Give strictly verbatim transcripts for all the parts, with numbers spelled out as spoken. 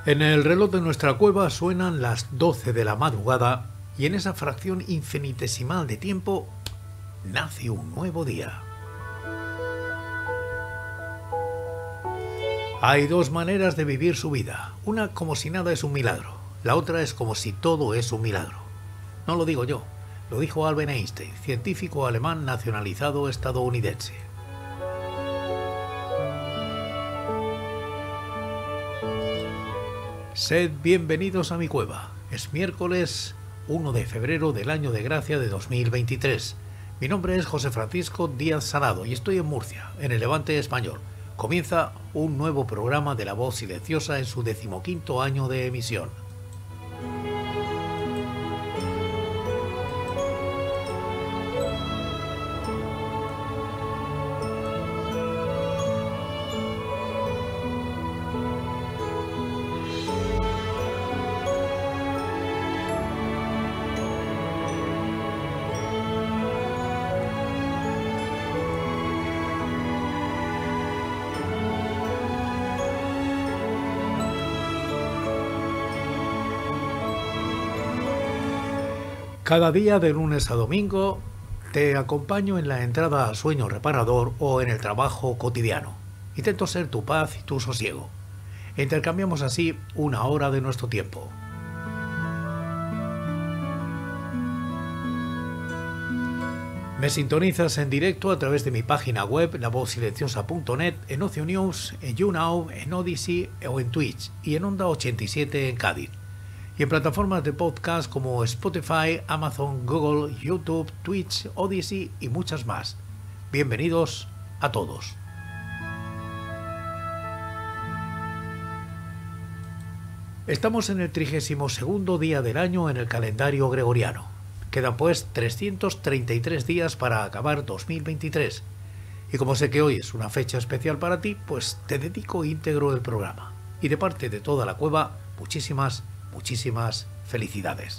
En el reloj de nuestra cueva suenan las doce de la madrugada y en esa fracción infinitesimal de tiempo nace un nuevo día. Hay dos maneras de vivir su vida. Una como si nada es un milagro. La otra es como si todo es un milagro. No lo digo yo, lo dijo Albert Einstein, científico alemán nacionalizado estadounidense. Sed bienvenidos a mi cueva. Es miércoles primero de febrero del año de gracia de dos mil veintitrés. Mi nombre es José Francisco Díaz Salado y estoy en Murcia, en el Levante español. Comienza un nuevo programa de La Voz Silenciosa en su decimoquinto año de emisión. Cada día de lunes a domingo te acompaño en la entrada al sueño reparador o en el trabajo cotidiano. Intento ser tu paz y tu sosiego. Intercambiamos así una hora de nuestro tiempo. Me sintonizas en directo a través de mi página web la voz silenciosa punto net, en Ocio News, en YouNow, en Odyssey o en Twitch y en Onda ochenta y siete en Cádiz. Y en plataformas de podcast como Spotify, Amazon, Google, YouTube, Twitch, Odyssey y muchas más. Bienvenidos a todos. Estamos en el trigésimo segundo día del año en el calendario gregoriano. Quedan pues trescientos treinta y tres días para acabar dos mil veintitrés. Y como sé que hoy es una fecha especial para ti, pues te dedico íntegro el programa. Y de parte de toda la cueva, muchísimas gracias. Muchísimas felicidades.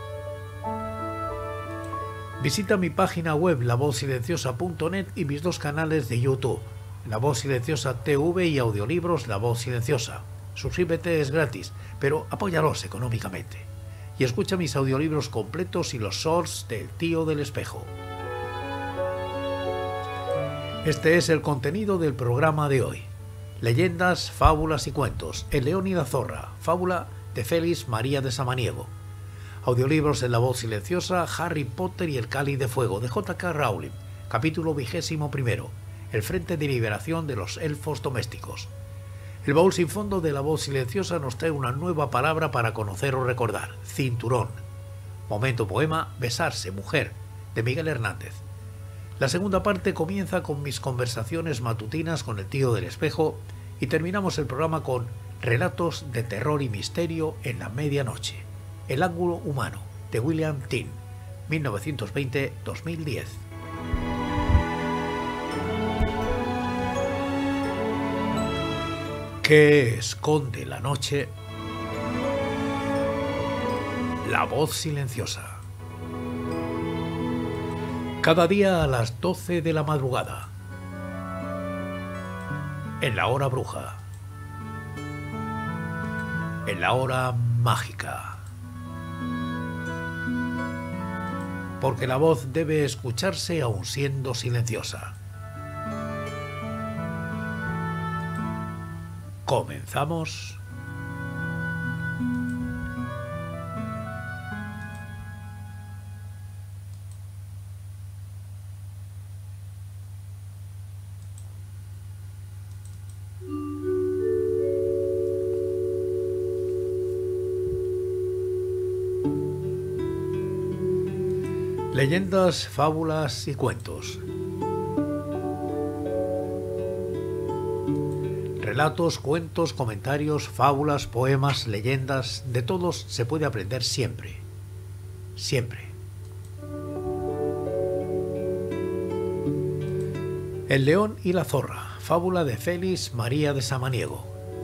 Visita mi página web la voz silenciosa punto net y mis dos canales de YouTube, La Voz Silenciosa T V y audiolibros La Voz Silenciosa. Suscríbete, es gratis, pero apóyalos económicamente. Y escucha mis audiolibros completos y los shorts del Tío del Espejo. Este es el contenido del programa de hoy. Leyendas, fábulas y cuentos. El león y la zorra. Fábula de Félix María de Samaniego. Audiolibros en La Voz Silenciosa, Harry Potter y el Cáliz de Fuego, de J K Rowling. Capítulo vigésimo primero. El Frente de Liberación de los Elfos Domésticos. El baúl sin fondo de La Voz Silenciosa nos trae una nueva palabra para conocer o recordar. Cinturón. Momento poema, Besarse, mujer, de Miguel Hernández. La segunda parte comienza con mis conversaciones matutinas con el Tío del Espejo y terminamos el programa con Relatos de terror y misterio en la medianoche. El ángulo humano, de William Tin, mil novecientos veinte a dos mil diez. ¿Qué esconde la noche? La voz silenciosa. Cada día a las doce de la madrugada. En la hora bruja. En la hora mágica. Porque la voz debe escucharse aun siendo silenciosa. Comenzamos. Leyendas, fábulas y cuentos. Relatos, cuentos, comentarios, fábulas, poemas, leyendas, de todos se puede aprender siempre. Siempre. El león y la zorra, fábula de Félix María de Samaniego.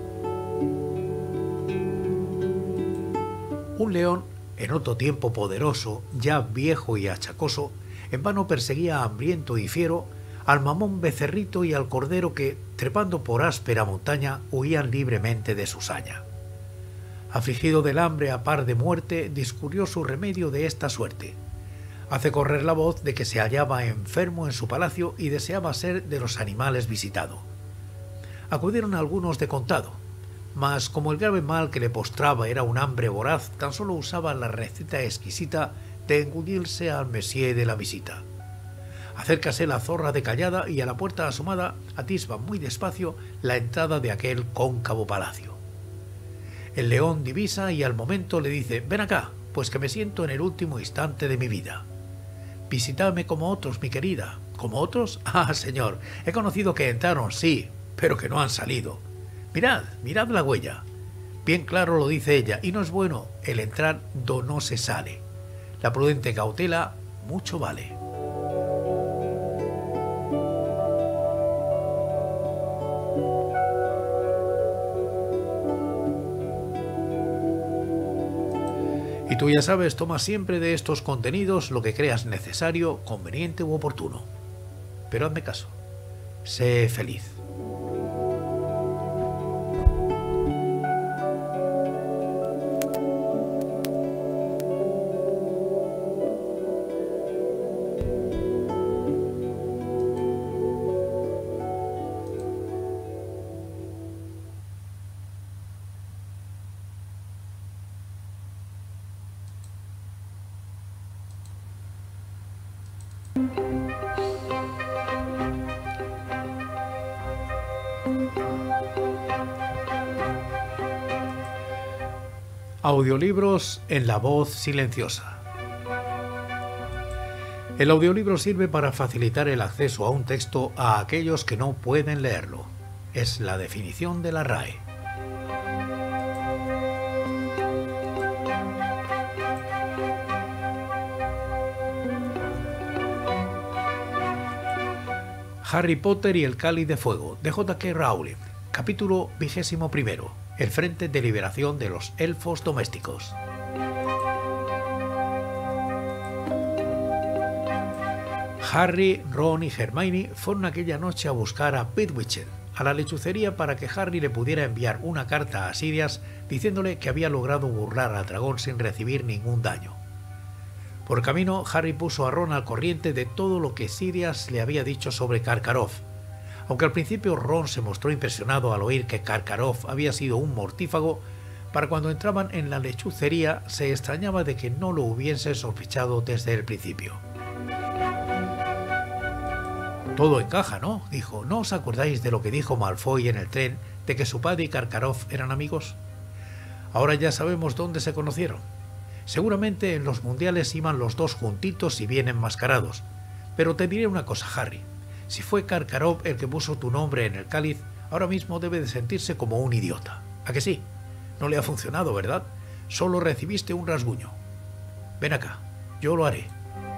Un león, en otro tiempo poderoso, ya viejo y achacoso, en vano perseguía hambriento y fiero al mamón becerrito y al cordero que, trepando por áspera montaña, huían libremente de su saña. Afligido del hambre a par de muerte, discurrió su remedio de esta suerte. Hace correr la voz de que se hallaba enfermo en su palacio y deseaba ser de los animales visitado. Acudieron algunos de contado, mas como el grave mal que le postraba era un hambre voraz, tan solo usaba la receta exquisita de engullirse al Messier de la visita. Acércase la zorra de callada y a la puerta asomada atisba muy despacio la entrada de aquel cóncavo palacio. El león divisa y al momento le dice: «Ven acá, pues que me siento en el último instante de mi vida». «Visitadme como otros, mi querida». «¿Como otros? Ah, señor, he conocido que entraron, sí, pero que no han salido. Mirad, mirad la huella». Bien claro lo dice ella, y no es bueno el entrar do no se sale. La prudente cautela mucho vale. Y tú ya sabes, toma siempre de estos contenidos lo que creas necesario, conveniente u oportuno. Pero hazme caso, sé feliz. Audiolibros en la voz silenciosa. El audiolibro sirve para facilitar el acceso a un texto a aquellos que no pueden leerlo. Es la definición de la R A E. Harry Potter y el Cáliz de Fuego, de J K Rowling. Capítulo vigésimo primero. El Frente de Liberación de los Elfos Domésticos. Harry, Ron y Hermione fueron aquella noche a buscar a Pitwickel a la lechucería para que Harry le pudiera enviar una carta a Sirius diciéndole que había logrado burlar al dragón sin recibir ningún daño. Por camino, Harry puso a Ron al corriente de todo lo que Sirius le había dicho sobre Karkaroff. Aunque al principio Ron se mostró impresionado al oír que Karkaroff había sido un mortífago, para cuando entraban en la lechucería se extrañaba de que no lo hubiese sospechado desde el principio. «Todo encaja, ¿no?», dijo. «¿No os acordáis de lo que dijo Malfoy en el tren, de que su padre y Karkaroff eran amigos? Ahora ya sabemos dónde se conocieron. Seguramente en los mundiales iban los dos juntitos y bien enmascarados. Pero te diré una cosa, Harry. Si fue Karkaroff el que puso tu nombre en el cáliz, ahora mismo debe de sentirse como un idiota. ¿A que sí? No le ha funcionado, ¿verdad? Solo recibiste un rasguño. Ven acá, yo lo haré».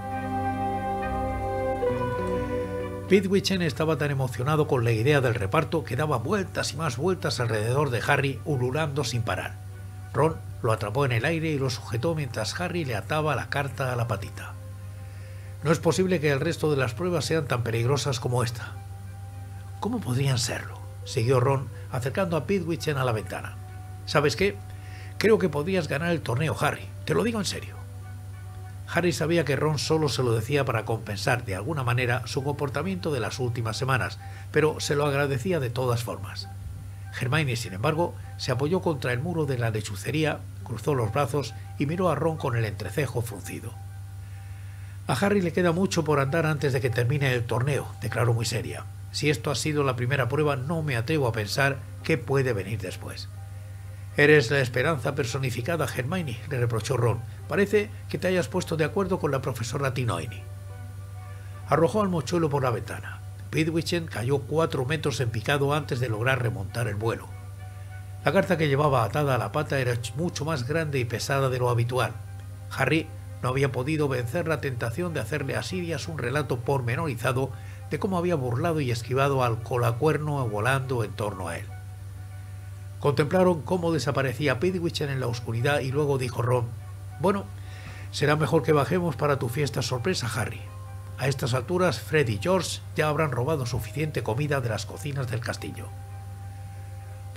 Pitwickel estaba tan emocionado con la idea del reparto que daba vueltas y más vueltas alrededor de Harry, ululando sin parar. Ron lo atrapó en el aire y lo sujetó mientras Harry le ataba la carta a la patita. «No es posible que el resto de las pruebas sean tan peligrosas como esta». «¿Cómo podrían serlo?», siguió Ron, acercando a Pitwickel a la ventana. «¿Sabes qué? Creo que podrías ganar el torneo, Harry. Te lo digo en serio». Harry sabía que Ron solo se lo decía para compensar de alguna manera su comportamiento de las últimas semanas, pero se lo agradecía de todas formas. Hermione, sin embargo, se apoyó contra el muro de la lechucería, cruzó los brazos y miró a Ron con el entrecejo fruncido. «A Harry le queda mucho por andar antes de que termine el torneo», declaró muy seria. «Si esto ha sido la primera prueba, no me atrevo a pensar qué puede venir después». «Eres la esperanza personificada, Hermione», le reprochó Ron. «Parece que te hayas puesto de acuerdo con la profesora Tinoini». Arrojó al mochuelo por la ventana. Pitwickel cayó cuatro metros en picado antes de lograr remontar el vuelo. La carta que llevaba atada a la pata era mucho más grande y pesada de lo habitual. Harry no había podido vencer la tentación de hacerle a Sirius un relato pormenorizado de cómo había burlado y esquivado al colacuerno volando en torno a él. Contemplaron cómo desaparecía Pitwickel en la oscuridad y luego dijo Ron: «Bueno, será mejor que bajemos para tu fiesta sorpresa, Harry. A estas alturas, Fred y George ya habrán robado suficiente comida de las cocinas del castillo».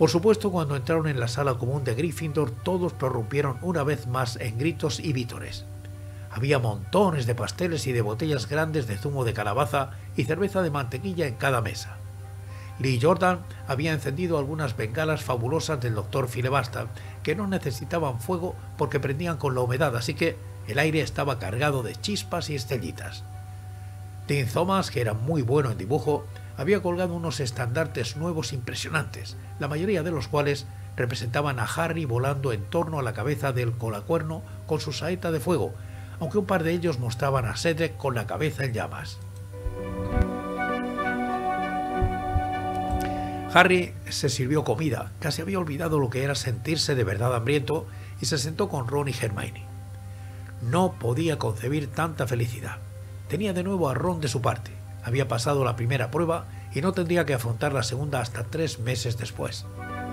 Por supuesto, cuando entraron en la sala común de Gryffindor, todos prorrumpieron una vez más en gritos y vítores. Había montones de pasteles y de botellas grandes de zumo de calabaza y cerveza de mantequilla en cada mesa. Lee Jordan había encendido algunas bengalas fabulosas del doctor Filibuster, que no necesitaban fuego porque prendían con la humedad, así que el aire estaba cargado de chispas y estrellitas. Dean Thomas, que era muy bueno en dibujo, había colgado unos estandartes nuevos impresionantes, la mayoría de los cuales representaban a Harry volando en torno a la cabeza del colacuerno con su saeta de fuego, aunque un par de ellos mostraban a Cedric con la cabeza en llamas. Harry se sirvió comida, casi había olvidado lo que era sentirse de verdad hambriento, y se sentó con Ron y Hermione. No podía concebir tanta felicidad. Tenía de nuevo a Ron de su parte. Había pasado la primera prueba y no tendría que afrontar la segunda hasta tres meses después.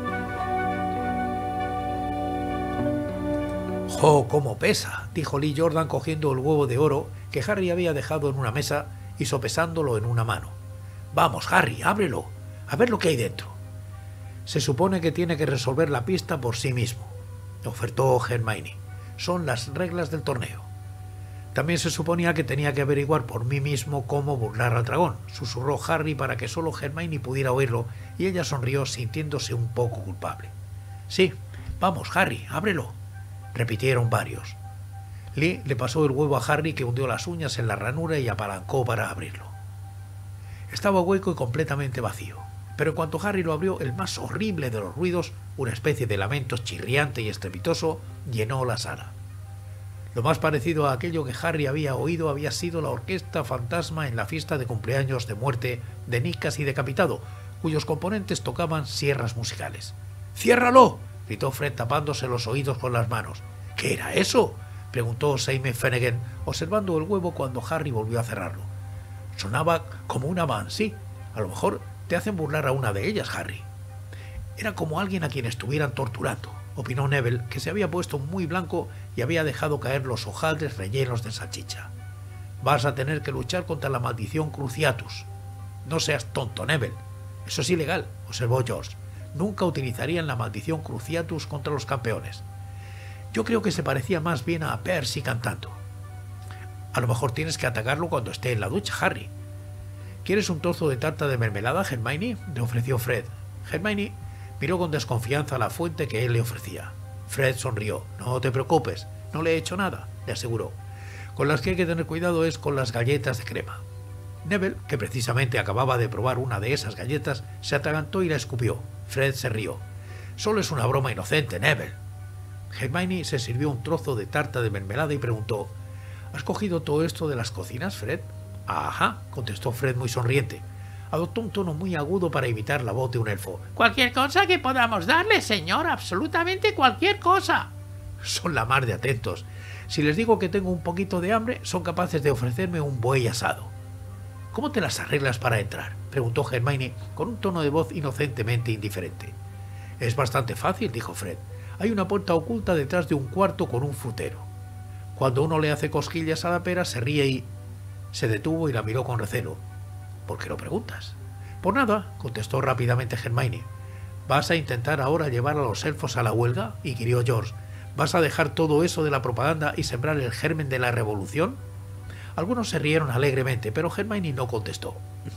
¡Jo, cómo pesa!, dijo Lee Jordan cogiendo el huevo de oro que Harry había dejado en una mesa y sopesándolo en una mano. «Vamos, Harry, ábrelo, a ver lo que hay dentro». «Se supone que tiene que resolver la pista por sí mismo», ofertó Hermione. «Son las reglas del torneo». «También se suponía que tenía que averiguar por mí mismo cómo burlar al dragón», susurró Harry para que solo Hermione pudiera oírlo, y ella sonrió sintiéndose un poco culpable. «Sí, vamos, Harry, ábrelo», repitieron varios. Lee le pasó el huevo a Harry, que hundió las uñas en la ranura y apalancó para abrirlo. Estaba hueco y completamente vacío, pero en cuanto Harry lo abrió, el más horrible de los ruidos, una especie de lamento chirriante y estrepitoso, llenó la sala. Lo más parecido a aquello que Harry había oído había sido la orquesta fantasma en la fiesta de cumpleaños de muerte de Nick Casi Decapitado, cuyos componentes tocaban sierras musicales. «¡Ciérralo!», gritó Fred tapándose los oídos con las manos. «¿Qué era eso?», preguntó Seamus Finnegan, observando el huevo cuando Harry volvió a cerrarlo. «Sonaba como una van, sí. A lo mejor te hacen burlar a una de ellas, Harry». «Era como alguien a quien estuvieran torturando», opinó Neville, que se había puesto muy blanco y había dejado caer los hojaldres rellenos de salchicha. «Vas a tener que luchar contra la maldición Cruciatus». «No seas tonto, Neville. Eso es ilegal», observó George. «Nunca utilizarían la maldición Cruciatus contra los campeones». «Yo creo que se parecía más bien a Percy cantando». «A lo mejor tienes que atacarlo cuando esté en la ducha, Harry». «¿Quieres un trozo de tarta de mermelada, Hermione?», le ofreció Fred. Hermione miró con desconfianza la fuente que él le ofrecía. Fred sonrió. «No te preocupes, no le he hecho nada», le aseguró. «Con las que hay que tener cuidado es con las galletas de crema». Neville, que precisamente acababa de probar una de esas galletas, se atragantó y la escupió. Fred se rió. «Solo es una broma inocente, Neville». Hermione se sirvió un trozo de tarta de mermelada y preguntó: «¿Has cogido todo esto de las cocinas, Fred?». «Ajá», contestó Fred muy sonriente. Adoptó un tono muy agudo para imitar la voz de un elfo. «Cualquier cosa que podamos darle, señor, absolutamente cualquier cosa». «Son la mar de atentos. Si les digo que tengo un poquito de hambre, son capaces de ofrecerme un buey asado». «¿Cómo te las arreglas para entrar?», preguntó Hermione con un tono de voz inocentemente indiferente. «Es bastante fácil», dijo Fred. «Hay una puerta oculta detrás de un cuarto con un frutero. Cuando uno le hace cosquillas a la pera, se ríe y...». Se detuvo y la miró con recelo. «¿Por qué lo preguntas?». «Por nada», contestó rápidamente Hermione. «¿Vas a intentar ahora llevar a los elfos a la huelga?», inquirió George. «¿Vas a dejar todo eso de la propaganda y sembrar el germen de la revolución?». Algunos se rieron alegremente, pero Hermione no contestó.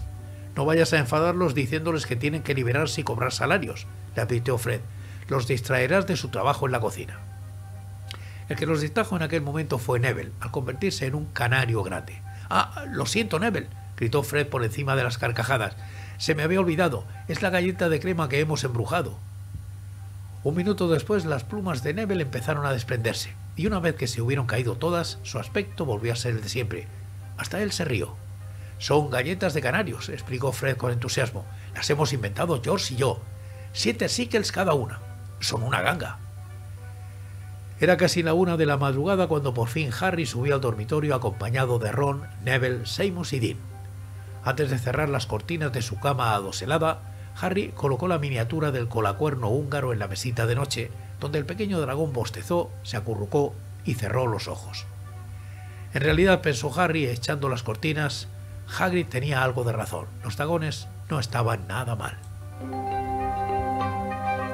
«No vayas a enfadarlos diciéndoles que tienen que liberarse y cobrar salarios», le advirtió Fred. «Los distraerás de su trabajo en la cocina». El que los distrajo en aquel momento fue Neville, al convertirse en un canario grande. «Ah, lo siento, Neville», gritó Fred por encima de las carcajadas. «Se me había olvidado. Es la galleta de crema que hemos embrujado». Un minuto después, las plumas de Neville empezaron a desprenderse, y una vez que se hubieron caído todas, su aspecto volvió a ser el de siempre. Hasta él se rió. «Son galletas de canarios», explicó Fred con entusiasmo. «Las hemos inventado George y yo. Siete sickles cada una. Son una ganga». Era casi la una de la madrugada cuando por fin Harry subió al dormitorio acompañado de Ron, Neville, Seamus y Dean. Antes de cerrar las cortinas de su cama adoselada, Harry colocó la miniatura del colacuerno húngaro en la mesita de noche, donde el pequeño dragón bostezó, se acurrucó y cerró los ojos. En realidad, pensó Harry echando las cortinas, Hagrid tenía algo de razón. Los dragones no estaban nada mal.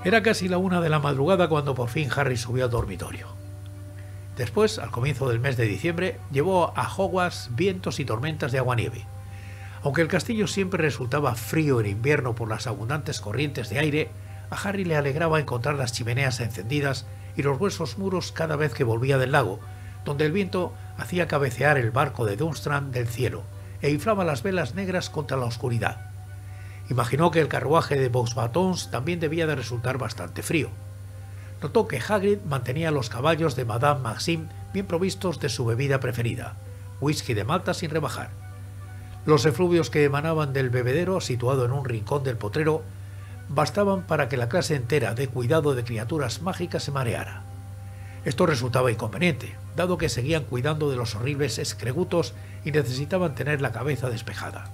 Era casi la una de la madrugada cuando por fin Harry subió al dormitorio. Después, al comienzo del mes de diciembre, llevó a Hogwarts vientos y tormentas de agua-nieve. Aunque el castillo siempre resultaba frío en invierno por las abundantes corrientes de aire, a Harry le alegraba encontrar las chimeneas encendidas y los gruesos muros cada vez que volvía del lago, donde el viento hacía cabecear el barco de Durmstrang del cielo e inflaba las velas negras contra la oscuridad. Imaginó que el carruaje de Boxbatons también debía de resultar bastante frío. Notó que Hagrid mantenía los caballos de Madame Maxime bien provistos de su bebida preferida, whisky de Malta sin rebajar. Los efluvios que emanaban del bebedero, situado en un rincón del potrero, bastaban para que la clase entera de cuidado de criaturas mágicas se mareara. Esto resultaba inconveniente, dado que seguían cuidando de los horribles escregutos y necesitaban tener la cabeza despejada.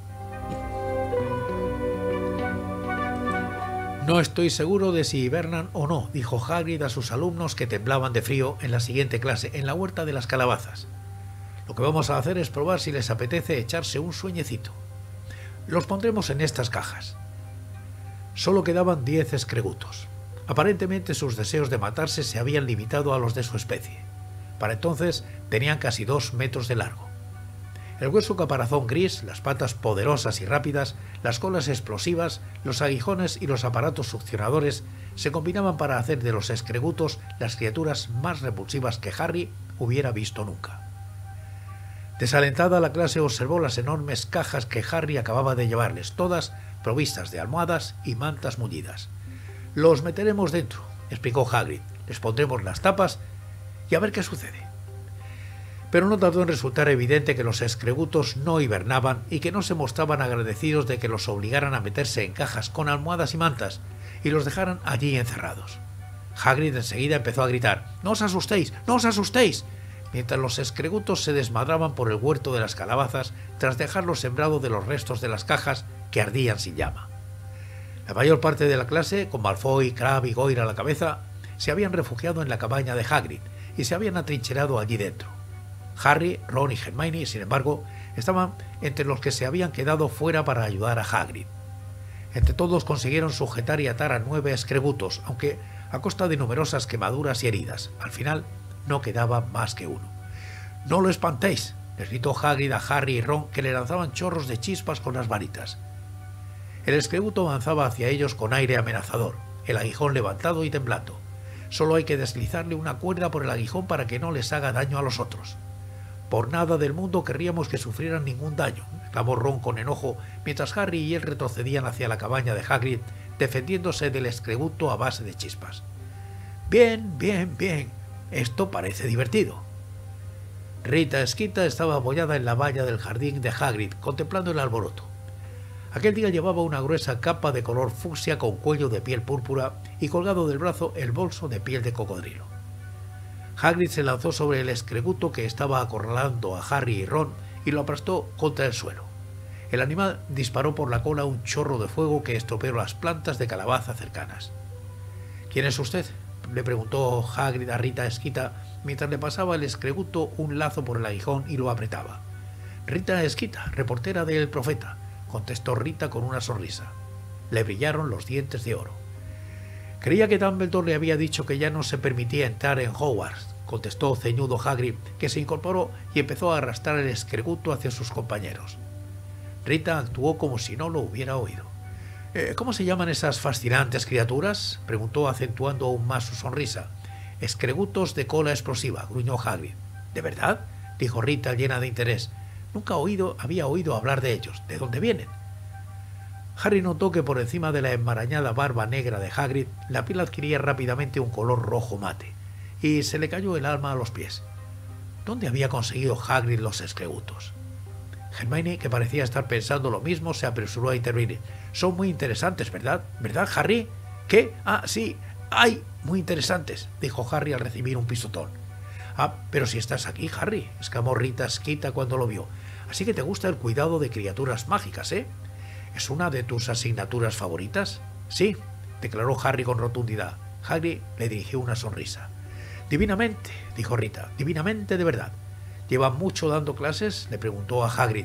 No estoy seguro de si hibernan o no, dijo Hagrid a sus alumnos que temblaban de frío en la siguiente clase, en la huerta de las calabazas. Lo que vamos a hacer es probar si les apetece echarse un sueñecito. Los pondremos en estas cajas. Solo quedaban diez escregutos. Aparentemente sus deseos de matarse se habían limitado a los de su especie. Para entonces tenían casi dos metros de largo. El grueso caparazón gris, las patas poderosas y rápidas, las colas explosivas, los aguijones y los aparatos succionadores se combinaban para hacer de los escregutos las criaturas más repulsivas que Harry hubiera visto nunca. Desalentada, la clase observó las enormes cajas que Harry acababa de llevarles, todas provistas de almohadas y mantas mullidas. «Los meteremos dentro», explicó Hagrid. «Les pondremos las tapas y a ver qué sucede». Pero no tardó en resultar evidente que los escregutos no hibernaban y que no se mostraban agradecidos de que los obligaran a meterse en cajas con almohadas y mantas y los dejaran allí encerrados. Hagrid enseguida empezó a gritar: «¡No os asustéis! ¡No os asustéis!», mientras los escregutos se desmadraban por el huerto de las calabazas tras dejarlo sembrado de los restos de las cajas que ardían sin llama. La mayor parte de la clase, con Malfoy, Crabbe y Goyle a la cabeza, se habían refugiado en la cabaña de Hagrid y se habían atrincherado allí dentro. Harry, Ron y Hermione, sin embargo, estaban entre los que se habían quedado fuera para ayudar a Hagrid. Entre todos consiguieron sujetar y atar a nueve escregutos, aunque a costa de numerosas quemaduras y heridas. Al final no quedaba más que uno. «¡No lo espantéis!», les gritó Hagrid a Harry y Ron, que le lanzaban chorros de chispas con las varitas. El escreguto avanzaba hacia ellos con aire amenazador, el aguijón levantado y temblando. Solo hay que deslizarle una cuerda por el aguijón para que no les haga daño a los otros. «Por nada del mundo querríamos que sufrieran ningún daño», exclamó Ron con enojo, mientras Harry y él retrocedían hacia la cabaña de Hagrid, defendiéndose del escreguto a base de chispas. «Bien, bien, bien. Esto parece divertido». Rita Skeeter estaba apoyada en la valla del jardín de Hagrid, contemplando el alboroto. Aquel día llevaba una gruesa capa de color fucsia con cuello de piel púrpura y colgado del brazo el bolso de piel de cocodrilo. Hagrid se lanzó sobre el escreguto que estaba acorralando a Harry y Ron y lo aplastó contra el suelo. El animal disparó por la cola un chorro de fuego que estropeó las plantas de calabaza cercanas. «¿Quién es usted?», le preguntó Hagrid a Rita Skeeter mientras le pasaba el escreguto un lazo por el aguijón y lo apretaba. «Rita Skeeter, reportera del Profeta», contestó Rita con una sonrisa. Le brillaron los dientes de oro. «Creía que Dumbledore le había dicho que ya no se permitía entrar en Hogwarts», contestó ceñudo Hagrid, que se incorporó y empezó a arrastrar el escreguto hacia sus compañeros. Rita actuó como si no lo hubiera oído. «¿Eh, ¿Cómo se llaman esas fascinantes criaturas?», preguntó acentuando aún más su sonrisa. «Escregutos de cola explosiva», gruñó Hagrid. «¿De verdad?», dijo Rita llena de interés. «Nunca oído, había oído hablar de ellos. ¿De dónde vienen?». Harry notó que por encima de la enmarañada barba negra de Hagrid, la piel adquiría rápidamente un color rojo mate, y se le cayó el alma a los pies. ¿Dónde había conseguido Hagrid los escregutos? Hermione, que parecía estar pensando lo mismo, se apresuró a intervenir. «Son muy interesantes, ¿verdad? ¿Verdad, Harry?» «¿Qué? Ah, sí. ¡Ay! Muy interesantes», dijo Harry al recibir un pisotón. «Ah, pero si estás aquí, Harry», exclamó Rita Skeeter cuando lo vio. «Así que te gusta el cuidado de criaturas mágicas, ¿eh? ¿Es una de tus asignaturas favoritas?» «Sí», declaró Harry con rotundidad. Harry le dirigió una sonrisa. «Divinamente», dijo Rita, «divinamente de verdad». «¿Lleva mucho dando clases?», le preguntó a Hagrid.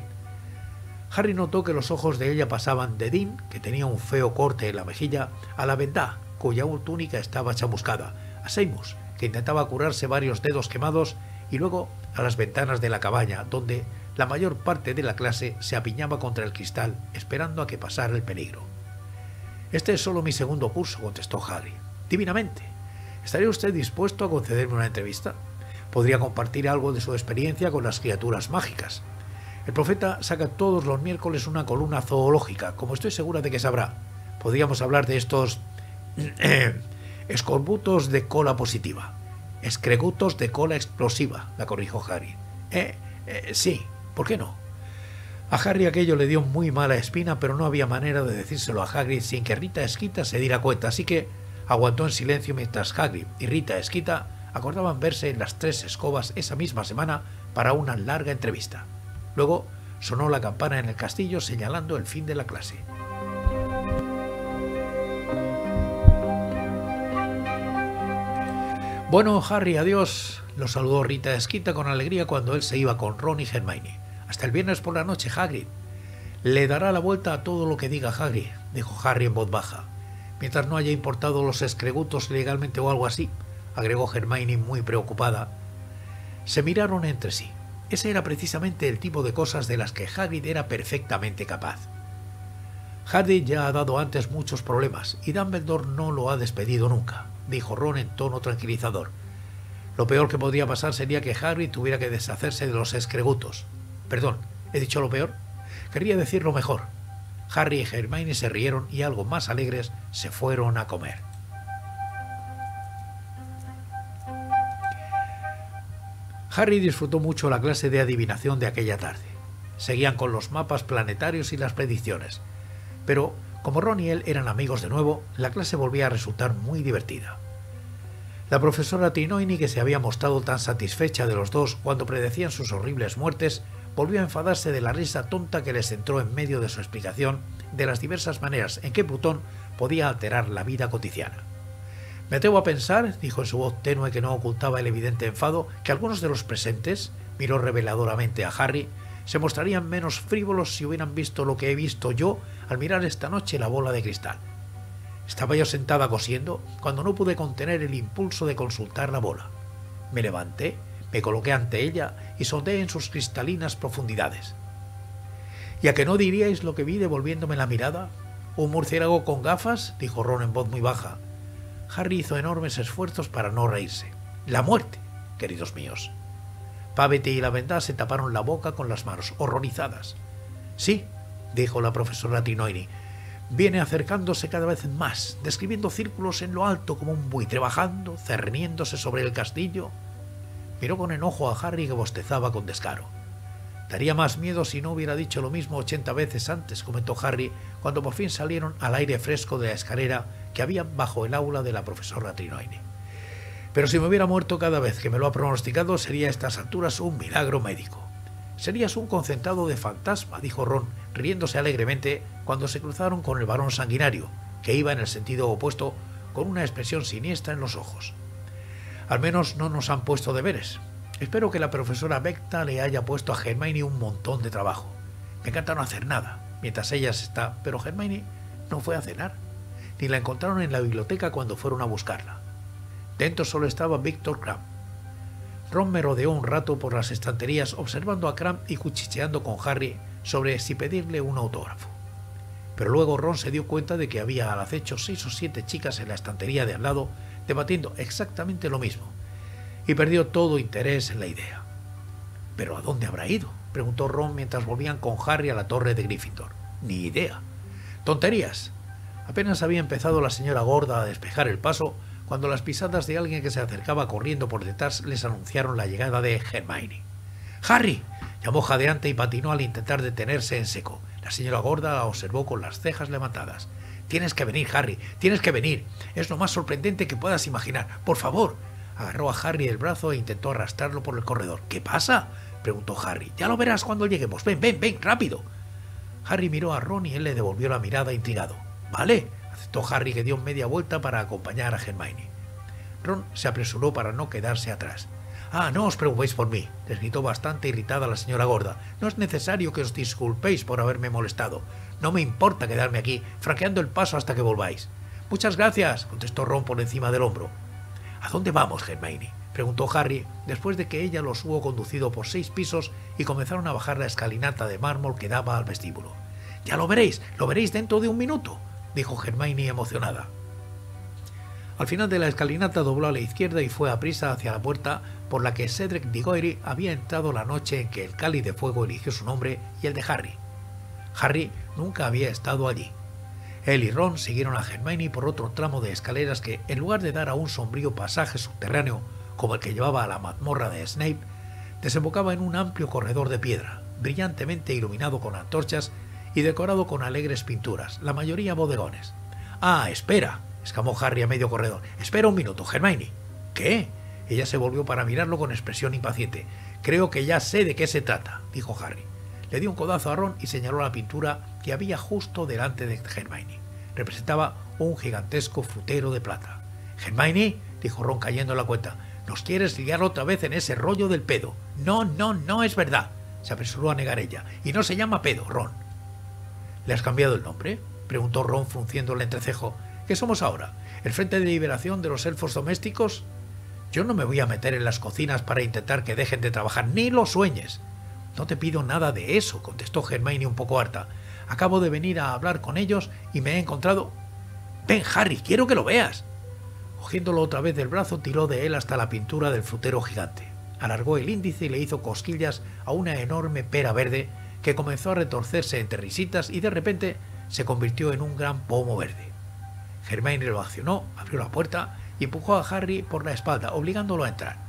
Harry notó que los ojos de ella pasaban de Dean, que tenía un feo corte en la mejilla, a la Vendá, cuya túnica estaba chamuscada, a Seamus, que intentaba curarse varios dedos quemados, y luego a las ventanas de la cabaña, donde la mayor parte de la clase se apiñaba contra el cristal, esperando a que pasara el peligro. «Este es solo mi segundo curso», contestó Harry. «Divinamente. ¿Estaría usted dispuesto a concederme una entrevista? Podría compartir algo de su experiencia con las criaturas mágicas. El profeta saca todos los miércoles una columna zoológica, como estoy segura de que sabrá. Podríamos hablar de estos eh, escorbutos de cola positiva. Escregutos de cola explosiva», la corrigió Harry. Eh, eh, sí, ¿por qué no? A Harry aquello le dio muy mala espina, pero no había manera de decírselo a Hagrid sin que Rita Skeeter se diera cuenta, así que aguantó en silencio mientras Hagrid y Rita Skeeter acordaban verse en las Tres Escobas esa misma semana para una larga entrevista. Luego sonó la campana en el castillo señalando el fin de la clase. «Bueno, Harry, adiós», lo saludó Rita Skeeter con alegría cuando él se iba con Ron y Hermione. «Hasta el viernes por la noche, Hagrid». «Le dará la vuelta a todo lo que diga Hagrid», dijo Harry en voz baja. «Mientras no haya importado los escregutos legalmente o algo así», agregó Hermione muy preocupada. Se miraron entre sí. Ese era precisamente el tipo de cosas de las que Hagrid era perfectamente capaz. «Hagrid ya ha dado antes muchos problemas y Dumbledore no lo ha despedido nunca», dijo Ron en tono tranquilizador. «Lo peor que podría pasar sería que Hagrid tuviera que deshacerse de los escregutos». «Perdón, ¿he dicho lo peor? Quería decirlo mejor». Harry y Hermione se rieron y, algo más alegres, se fueron a comer. Harry disfrutó mucho la clase de adivinación de aquella tarde. Seguían con los mapas planetarios y las predicciones. Pero, como Ron y él eran amigos de nuevo, la clase volvía a resultar muy divertida. La profesora Trelawney, que se había mostrado tan satisfecha de los dos cuando predecían sus horribles muertes, volvió a enfadarse de la risa tonta que les entró en medio de su explicación de las diversas maneras en que Plutón podía alterar la vida cotidiana. «Me atrevo a pensar», dijo en su voz tenue que no ocultaba el evidente enfado, «que algunos de los presentes», miró reveladoramente a Harry, «se mostrarían menos frívolos si hubieran visto lo que he visto yo al mirar esta noche la bola de cristal». Estaba yo sentada cosiendo cuando no pude contener el impulso de consultar la bola. Me levanté, me coloqué ante ella y sondeé en sus cristalinas profundidades. «¿Y a que no diríais lo que vi devolviéndome la mirada? ¿Un murciélago con gafas?», dijo Ron en voz muy baja. Harry hizo enormes esfuerzos para no reírse. «La muerte, queridos míos». Pavete y la Vendá se taparon la boca con las manos, horrorizadas. «Sí», dijo la profesora Trelawney, «viene acercándose cada vez más, describiendo círculos en lo alto como un buitre, bajando, cerniéndose sobre el castillo». Miró con enojo a Harry, que bostezaba con descaro. «Daría más miedo si no hubiera dicho lo mismo ochenta veces antes», comentó Harry, cuando por fin salieron al aire fresco de la escalera que había bajo el aula de la profesora Trelawney. «Pero si me hubiera muerto cada vez que me lo ha pronosticado, sería a estas alturas un milagro médico». «Serías un concentrado de fantasma», dijo Ron, riéndose alegremente cuando se cruzaron con el varón sanguinario, que iba en el sentido opuesto con una expresión siniestra en los ojos. «Al menos no nos han puesto deberes. Espero que la profesora Becta le haya puesto a Hermione un montón de trabajo. Me encanta no hacer nada mientras ella está, pero Hermione no fue a cenar, ni la encontraron en la biblioteca cuando fueron a buscarla. Dentro solo estaba Víctor Crumb». Ron me rodeó un rato por las estanterías observando a Crumb y cuchicheando con Harry sobre si pedirle un autógrafo. Pero luego Ron se dio cuenta de que había al acecho seis o siete chicas en la estantería de al lado debatiendo exactamente lo mismo, y perdió todo interés en la idea. «¿Pero a dónde habrá ido?», preguntó Ron mientras volvían con Harry a la torre de Gryffindor. «Ni idea». «Tonterías». Apenas había empezado la señora Gorda a despejar el paso cuando las pisadas de alguien que se acercaba corriendo por detrás les anunciaron la llegada de Hermione. «¡Harry!», llamó jadeante y patinó al intentar detenerse en seco. La señora Gorda la observó con las cejas levantadas. «Tienes que venir, Harry, tienes que venir. Es lo más sorprendente que puedas imaginar. Por favor». Agarró a Harry del brazo e intentó arrastrarlo por el corredor. «¿Qué pasa?», preguntó Harry. «Ya lo verás cuando lleguemos. Ven, ven, ven, rápido». Harry miró a Ron y él le devolvió la mirada intrigado. «Vale», aceptó Harry, que dio media vuelta para acompañar a Hermione. Ron se apresuró para no quedarse atrás. «Ah, no os preocupéis por mí», les gritó bastante irritada la señora Gorda. «No es necesario que os disculpéis por haberme molestado. No me importa quedarme aquí, franqueando el paso hasta que volváis. Muchas gracias, contestó Ron por encima del hombro. ¿A dónde vamos, Hermione?, preguntó Harry, después de que ella los hubo conducido por seis pisos y comenzaron a bajar la escalinata de mármol que daba al vestíbulo. Ya lo veréis, lo veréis dentro de un minuto, dijo Hermione emocionada. Al final de la escalinata dobló a la izquierda y fue a prisa hacia la puerta por la que Cedric Diggory había entrado la noche en que el Cáliz de Fuego eligió su nombre y el de Harry. Harry nunca había estado allí. Él y Ron siguieron a Hermione por otro tramo de escaleras que, en lugar de dar a un sombrío pasaje subterráneo como el que llevaba a la mazmorra de Snape, desembocaba en un amplio corredor de piedra, brillantemente iluminado con antorchas y decorado con alegres pinturas, la mayoría bodegones. «Ah, espera», exclamó Harry a medio corredor. «Espera un minuto, Hermione». «¿Qué?». Ella se volvió para mirarlo con expresión impaciente. «Creo que ya sé de qué se trata», dijo Harry. Le dio un codazo a Ron y señaló la pintura que había justo delante de Hermione. Representaba un gigantesco frutero de plata. «Hermione», dijo Ron cayendo en la cuenta, «nos quieres liar otra vez en ese rollo del pedo». «No, no, no es verdad», se apresuró a negar ella. «Y no se llama pedo, Ron». «¿Le has cambiado el nombre?», preguntó Ron frunciendo el entrecejo. «¿Qué somos ahora? ¿El Frente de Liberación de los Elfos Domésticos?» «Yo no me voy a meter en las cocinas para intentar que dejen de trabajar, ni lo sueñes». «No te pido nada de eso», contestó Hermione un poco harta. «Acabo de venir a hablar con ellos y me he encontrado...». «Ven, Harry, quiero que lo veas». Cogiéndolo otra vez del brazo, tiró de él hasta la pintura del frutero gigante. Alargó el índice y le hizo cosquillas a una enorme pera verde que comenzó a retorcerse entre risitas y de repente se convirtió en un gran pomo verde. Hermione lo accionó, abrió la puerta y empujó a Harry por la espalda, obligándolo a entrar.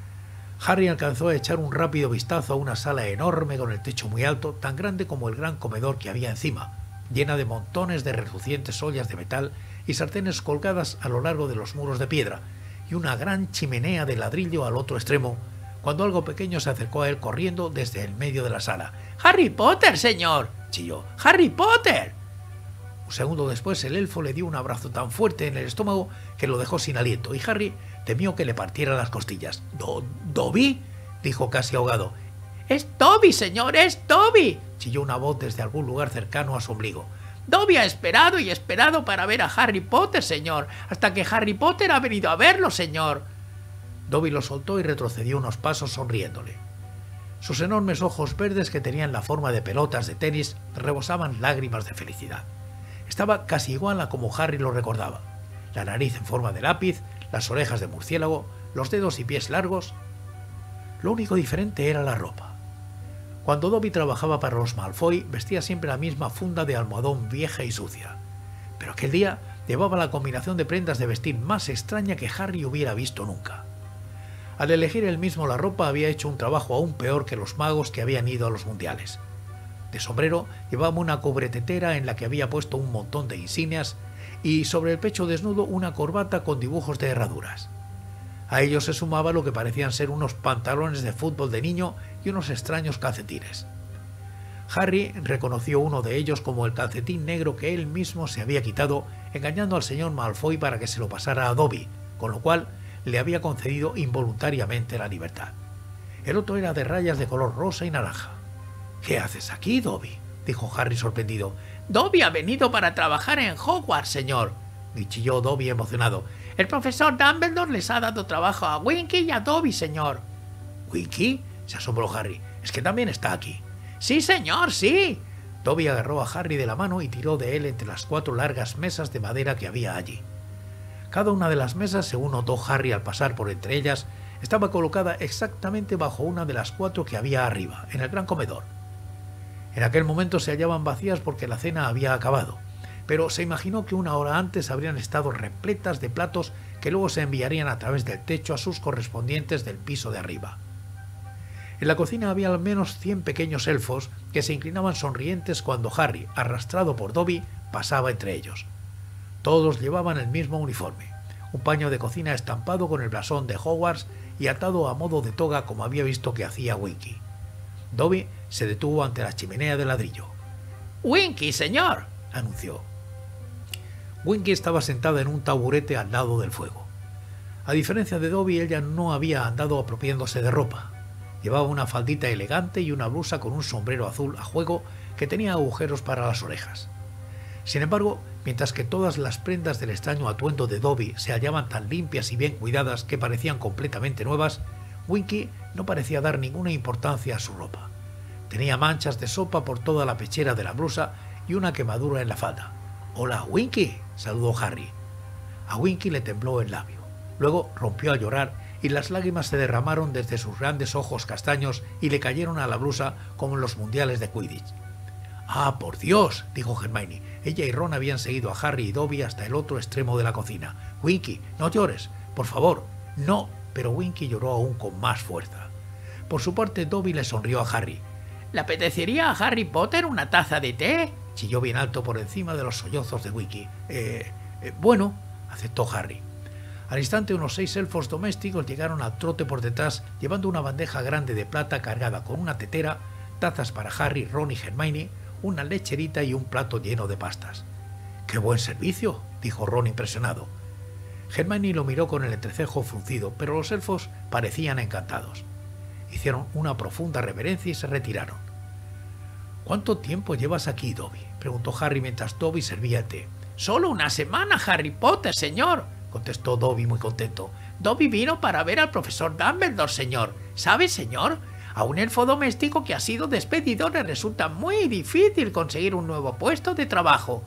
Harry alcanzó a echar un rápido vistazo a una sala enorme con el techo muy alto, tan grande como el gran comedor que había encima, llena de montones de relucientes ollas de metal y sartenes colgadas a lo largo de los muros de piedra, y una gran chimenea de ladrillo al otro extremo, cuando algo pequeño se acercó a él corriendo desde el medio de la sala. «¡Harry Potter, señor!», chilló. «¡Harry Potter!». Un segundo después el elfo le dio un abrazo tan fuerte en el estómago que lo dejó sin aliento, y Harry temió que le partiera las costillas. «¿Do- ¿Dobby?», dijo casi ahogado. «Es Dobby, señor, es Dobby», chilló una voz desde algún lugar cercano a su ombligo. «Dobby ha esperado y esperado para ver a Harry Potter, señor, hasta que Harry Potter ha venido a verlo, señor». Dobby lo soltó y retrocedió unos pasos sonriéndole. Sus enormes ojos verdes, que tenían la forma de pelotas de tenis, rebosaban lágrimas de felicidad. Estaba casi igual a como Harry lo recordaba. La nariz en forma de lápiz, las orejas de murciélago, los dedos y pies largos. Lo único diferente era la ropa. Cuando Dobby trabajaba para los Malfoy, vestía siempre la misma funda de almohadón vieja y sucia. Pero aquel día llevaba la combinación de prendas de vestir más extraña que Harry hubiera visto nunca. Al elegir él mismo la ropa había hecho un trabajo aún peor que los magos que habían ido a los mundiales. De sombrero llevaba una cubretetera en la que había puesto un montón de insignias y sobre el pecho desnudo una corbata con dibujos de herraduras. A ello se sumaba lo que parecían ser unos pantalones de fútbol de niño y unos extraños calcetines. Harry reconoció uno de ellos como el calcetín negro que él mismo se había quitado, engañando al señor Malfoy para que se lo pasara a Dobby, con lo cual le había concedido involuntariamente la libertad. El otro era de rayas de color rosa y naranja. «¿Qué haces aquí, Dobby?», dijo Harry sorprendido. «Dobby ha venido para trabajar en Hogwarts, señor», y chilló Dobby emocionado. «El profesor Dumbledore les ha dado trabajo a Winky y a Dobby, señor». «¿Winky?», se asombró Harry. «Es que también está aquí». «Sí, señor, sí». Dobby agarró a Harry de la mano y tiró de él entre las cuatro largas mesas de madera que había allí. Cada una de las mesas, según notó Harry al pasar por entre ellas, estaba colocada exactamente bajo una de las cuatro que había arriba, en el gran comedor. En aquel momento se hallaban vacías porque la cena había acabado, pero se imaginó que una hora antes habrían estado repletas de platos que luego se enviarían a través del techo a sus correspondientes del piso de arriba. En la cocina había al menos cien pequeños elfos que se inclinaban sonrientes cuando Harry, arrastrado por Dobby, pasaba entre ellos. Todos llevaban el mismo uniforme, un paño de cocina estampado con el blasón de Hogwarts y atado a modo de toga como había visto que hacía Winky. Dobby se detuvo ante la chimenea de ladrillo. «Winky, señor», anunció. Winky estaba sentada en un taburete al lado del fuego. A diferencia de Dobby, ella no había andado apropiándose de ropa. Llevaba una faldita elegante y una blusa con un sombrero azul a juego que tenía agujeros para las orejas. Sin embargo, mientras que todas las prendas del extraño atuendo de Dobby se hallaban tan limpias y bien cuidadas que parecían completamente nuevas, Winky no parecía dar ninguna importancia a su ropa. Tenía manchas de sopa por toda la pechera de la blusa y una quemadura en la falda. «Hola, Winky», saludó Harry. A Winky le tembló el labio. Luego rompió a llorar y las lágrimas se derramaron desde sus grandes ojos castaños y le cayeron a la blusa como en los mundiales de Quidditch. «¡Ah, por Dios!», dijo Hermione. Ella y Ron habían seguido a Harry y Dobby hasta el otro extremo de la cocina. «Winky, no llores, por favor». «No», pero Winky lloró aún con más fuerza. Por su parte, Dobby le sonrió a Harry. ¿Le apetecería a Harry Potter una taza de té?, chilló bien alto por encima de los sollozos de Winky. Eh, eh, bueno, aceptó Harry. Al instante, unos seis elfos domésticos llegaron al trote por detrás, llevando una bandeja grande de plata cargada con una tetera, tazas para Harry, Ron y Hermione, una lecherita y un plato lleno de pastas. «¡Qué buen servicio!», dijo Ron impresionado. Hermione lo miró con el entrecejo fruncido, pero los elfos parecían encantados. Hicieron una profunda reverencia y se retiraron. «¿Cuánto tiempo llevas aquí, Dobby?», preguntó Harry mientras Dobby servía el té. «Solo una semana, Harry Potter, señor», contestó Dobby muy contento. «Dobby vino para ver al profesor Dumbledore, señor. ¿Sabe, señor? A un elfo doméstico que ha sido despedido le resulta muy difícil conseguir un nuevo puesto de trabajo».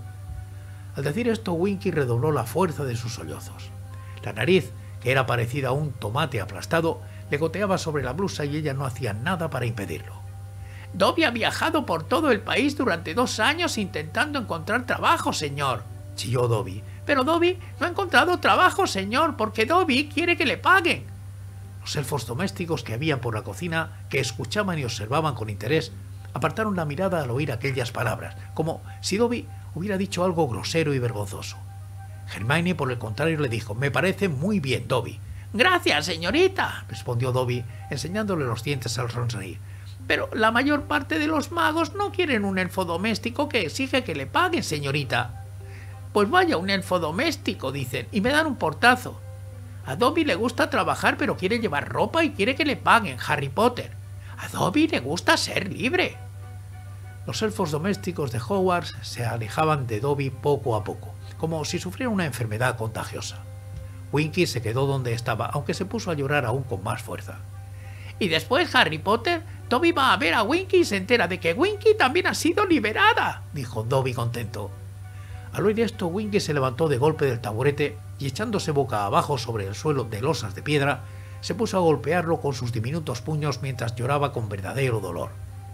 Al decir esto, Winky redobló la fuerza de sus sollozos. La nariz, que era parecida a un tomate aplastado, le goteaba sobre la blusa y ella no hacía nada para impedirlo. «Dobby ha viajado por todo el país durante dos años intentando encontrar trabajo, señor», chilló Dobby. «Pero Dobby no ha encontrado trabajo, señor, porque Dobby quiere que le paguen». Los elfos domésticos que habían por la cocina, que escuchaban y observaban con interés, apartaron la mirada al oír aquellas palabras, como si Dobby hubiera dicho algo grosero y vergonzoso. Hermione, por el contrario, le dijo: «Me parece muy bien, Dobby». «Gracias, señorita», respondió Dobby, enseñándole los dientes al sonreír. «Pero la mayor parte de los magos no quieren un elfo doméstico que exige que le paguen, señorita». «Pues vaya un elfo doméstico», dicen, y me dan un portazo. A Dobby le gusta trabajar, pero quiere llevar ropa y quiere que le paguen, Harry Potter. A Dobby le gusta ser libre». Los elfos domésticos de Hogwarts se alejaban de Dobby poco a poco, como si sufriera una enfermedad contagiosa. Winky se quedó donde estaba, aunque se puso a llorar aún con más fuerza. Y después, Harry Potter, Dobby va a ver a Winky y se entera de que Winky también ha sido liberada, dijo Dobby contento. Al oír esto, Winky se levantó de golpe del taburete y, echándose boca abajo sobre el suelo de losas de piedra, se puso a golpearlo con sus diminutos puños mientras lloraba con verdadero dolor.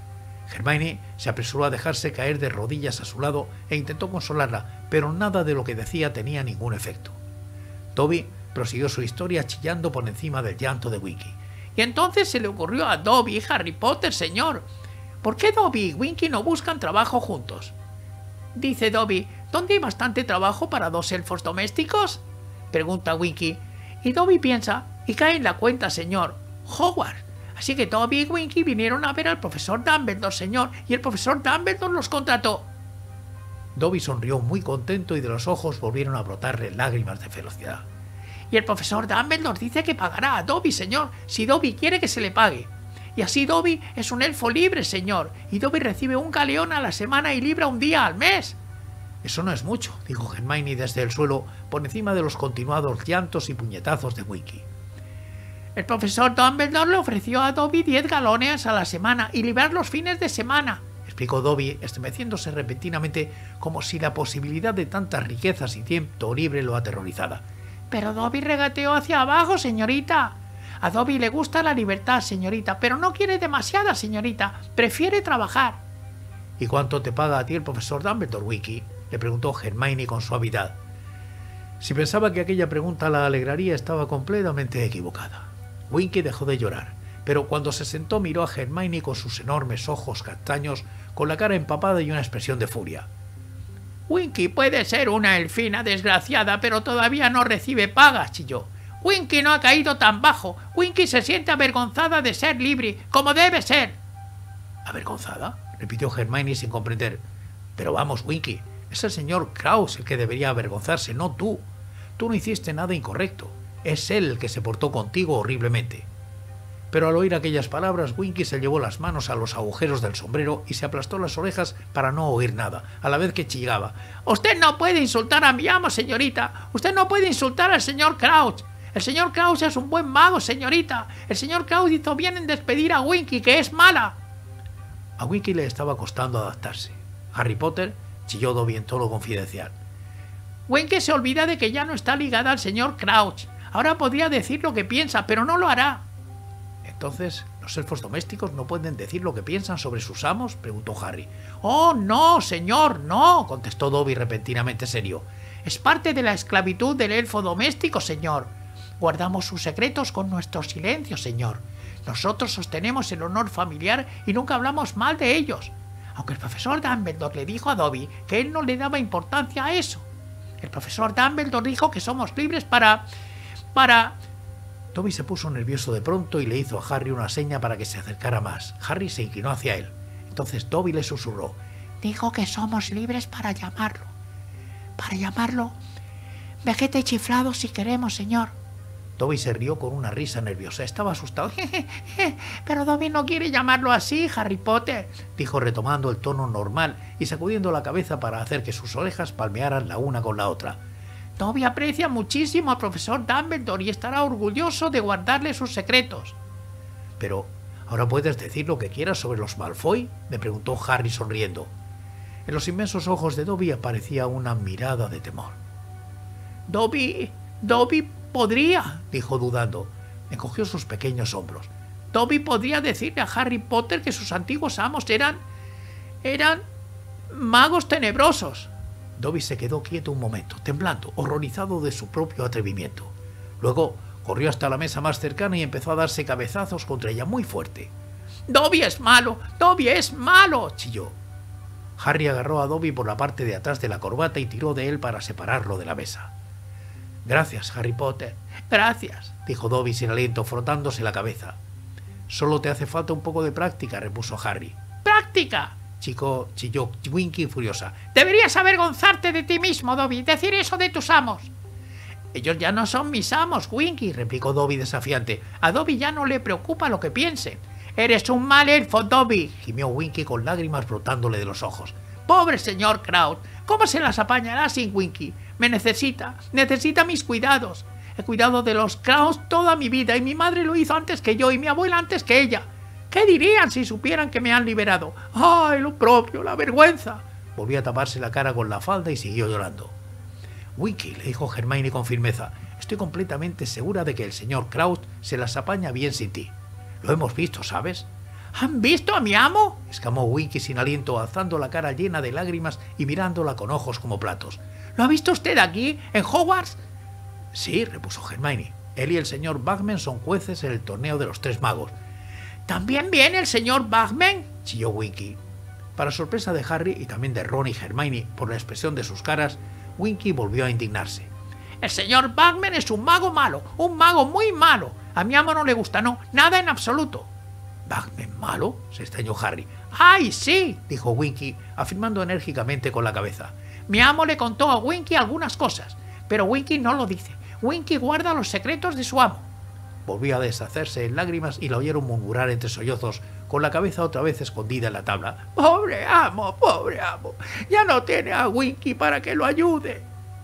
Hermione se apresuró a dejarse caer de rodillas a su lado e intentó consolarla, pero nada de lo que decía tenía ningún efecto. Dobby prosiguió su historia chillando por encima del llanto de Winky. Y entonces se le ocurrió a Dobby y Harry Potter, señor. ¿Por qué Dobby y Winky no buscan trabajo juntos? Dice Dobby: ¿dónde hay bastante trabajo para dos elfos domésticos? Pregunta Winky. Y Dobby piensa y cae en la cuenta, señor: Hogwarts. Así que Dobby y Winky vinieron a ver al profesor Dumbledore, señor, y el profesor Dumbledore los contrató. Dobby sonrió muy contento y de los ojos volvieron a brotarle lágrimas de felicidad. Y el profesor Dumbledore dice que pagará a Dobby, señor, si Dobby quiere que se le pague. Y así Dobby es un elfo libre, señor, y Dobby recibe un galeón a la semana y libra un día al mes. Eso no es mucho, dijo Hermione desde el suelo, por encima de los continuados llantos y puñetazos de Winky. El profesor Dumbledore le ofreció a Dobby diez galones a la semana y librar los fines de semana, explicó Dobby, estremeciéndose repentinamente como si la posibilidad de tantas riquezas y tiempo libre lo aterrorizara. Pero Dobby regateó hacia abajo, señorita. A Dobby le gusta la libertad, señorita, pero no quiere demasiada, señorita. Prefiere trabajar. ¿Y cuánto te paga a ti el profesor Dumbledore, Winky?, le preguntó Hermione con suavidad. Si pensaba que aquella pregunta la alegraría, estaba completamente equivocada. Winky dejó de llorar, pero cuando se sentó miró a Hermione con sus enormes ojos castaños, con la cara empapada y una expresión de furia. Winky puede ser una elfina desgraciada, pero todavía no recibe paga, chilló. Winky no ha caído tan bajo. Winky se siente avergonzada de ser libre, como debe ser. ¿Avergonzada?, repitió Hermione sin comprender. Pero vamos, Winky, es el señor Kraus el que debería avergonzarse, no tú. Tú no hiciste nada incorrecto. Es él el que se portó contigo horriblemente. Pero al oír aquellas palabras, Winky se llevó las manos a los agujeros del sombrero y se aplastó las orejas para no oír nada, a la vez que chillaba. «Usted no puede insultar a mi amo, señorita. Usted no puede insultar al señor Crouch. El señor Crouch es un buen mago, señorita. El señor Crouch hizo bien en despedir a Winky, que es mala». A Winky le estaba costando adaptarse. Harry Potter, chilló Dobby en tono confidencial. «Winky se olvida de que ya no está ligada al señor Crouch. Ahora podría decir lo que piensa, pero no lo hará». «¿Entonces los elfos domésticos no pueden decir lo que piensan sobre sus amos?», preguntó Harry. «Oh, no, señor, no», contestó Dobby repentinamente serio. «Es parte de la esclavitud del elfo doméstico, señor. Guardamos sus secretos con nuestro silencio, señor. Nosotros sostenemos el honor familiar y nunca hablamos mal de ellos. Aunque el profesor Dumbledore le dijo a Dobby que él no le daba importancia a eso. El profesor Dumbledore dijo que somos libres para... para... Dobby se puso nervioso de pronto y le hizo a Harry una seña para que se acercara más. Harry se inclinó hacia él. Entonces Dobby le susurró. «Dijo que somos libres para llamarlo. Para llamarlo vejete chiflado si queremos, señor». Dobby se rió con una risa nerviosa. Estaba asustado. «Pero Dobby no quiere llamarlo así, Harry Potter», dijo retomando el tono normal y sacudiendo la cabeza para hacer que sus orejas palmearan la una con la otra. «Dobby aprecia muchísimo al profesor Dumbledore y estará orgulloso de guardarle sus secretos». «Pero, ¿ahora puedes decir lo que quieras sobre los Malfoy?», me preguntó Harry sonriendo. En los inmensos ojos de Dobby aparecía una mirada de temor. «Dobby... Dobby podría», dijo dudando. Encogió sus pequeños hombros. «Dobby podría decirle a Harry Potter que sus antiguos amos eran... eran... magos tenebrosos». Dobby se quedó quieto un momento, temblando, horrorizado de su propio atrevimiento. Luego corrió hasta la mesa más cercana y empezó a darse cabezazos contra ella muy fuerte. «Dobby es malo, Dobby es malo», chilló. Harry agarró a Dobby por la parte de atrás de la corbata y tiró de él para separarlo de la mesa. «Gracias, Harry Potter». «Gracias», dijo Dobby sin aliento, frotándose la cabeza. «Solo te hace falta un poco de práctica», repuso Harry. «¡Práctica!», chico, chilló Winky furiosa. «Deberías avergonzarte de ti mismo, Dobby, decir eso de tus amos». «Ellos ya no son mis amos, Winky», replicó Dobby desafiante. «A Dobby ya no le preocupa lo que piense». «Eres un mal elfo, Dobby», gimió Winky con lágrimas brotándole de los ojos. «Pobre señor Crouch, ¿cómo se las apañará sin Winky? Me necesita, necesita mis cuidados. He cuidado de los Crouch toda mi vida y mi madre lo hizo antes que yo y mi abuela antes que ella. ¿Qué dirían si supieran que me han liberado? ¡Ay, lo propio, la vergüenza!». Volvió a taparse la cara con la falda y siguió llorando. «Winky», le dijo Hermione con firmeza, «estoy completamente segura de que el señor Crouch se las apaña bien sin ti. Lo hemos visto, ¿sabes?». «¿Han visto a mi amo?», exclamó Winky sin aliento, alzando la cara llena de lágrimas y mirándola con ojos como platos. «¿Lo ha visto usted aquí, en Hogwarts?». «Sí», repuso Hermione. «Él y el señor Bagman son jueces en el torneo de los tres magos». «¿También viene el señor Bagman?», chilló Winky. Para sorpresa de Harry y también de Ron y Hermione por la expresión de sus caras, Winky volvió a indignarse. «El señor Bagman es un mago malo, un mago muy malo. A mi amo no le gusta, no, nada en absoluto». «¿Bagman malo?», se extrañó Harry. «¡Ay, sí!», dijo Winky, afirmando enérgicamente con la cabeza. «Mi amo le contó a Winky algunas cosas, pero Winky no lo dice. Winky guarda los secretos de su amo». Volvió a deshacerse en lágrimas y la oyeron murmurar entre sollozos, con la cabeza otra vez escondida en la tabla. «Pobre amo, pobre amo, ya no tiene a Winky para que lo ayude».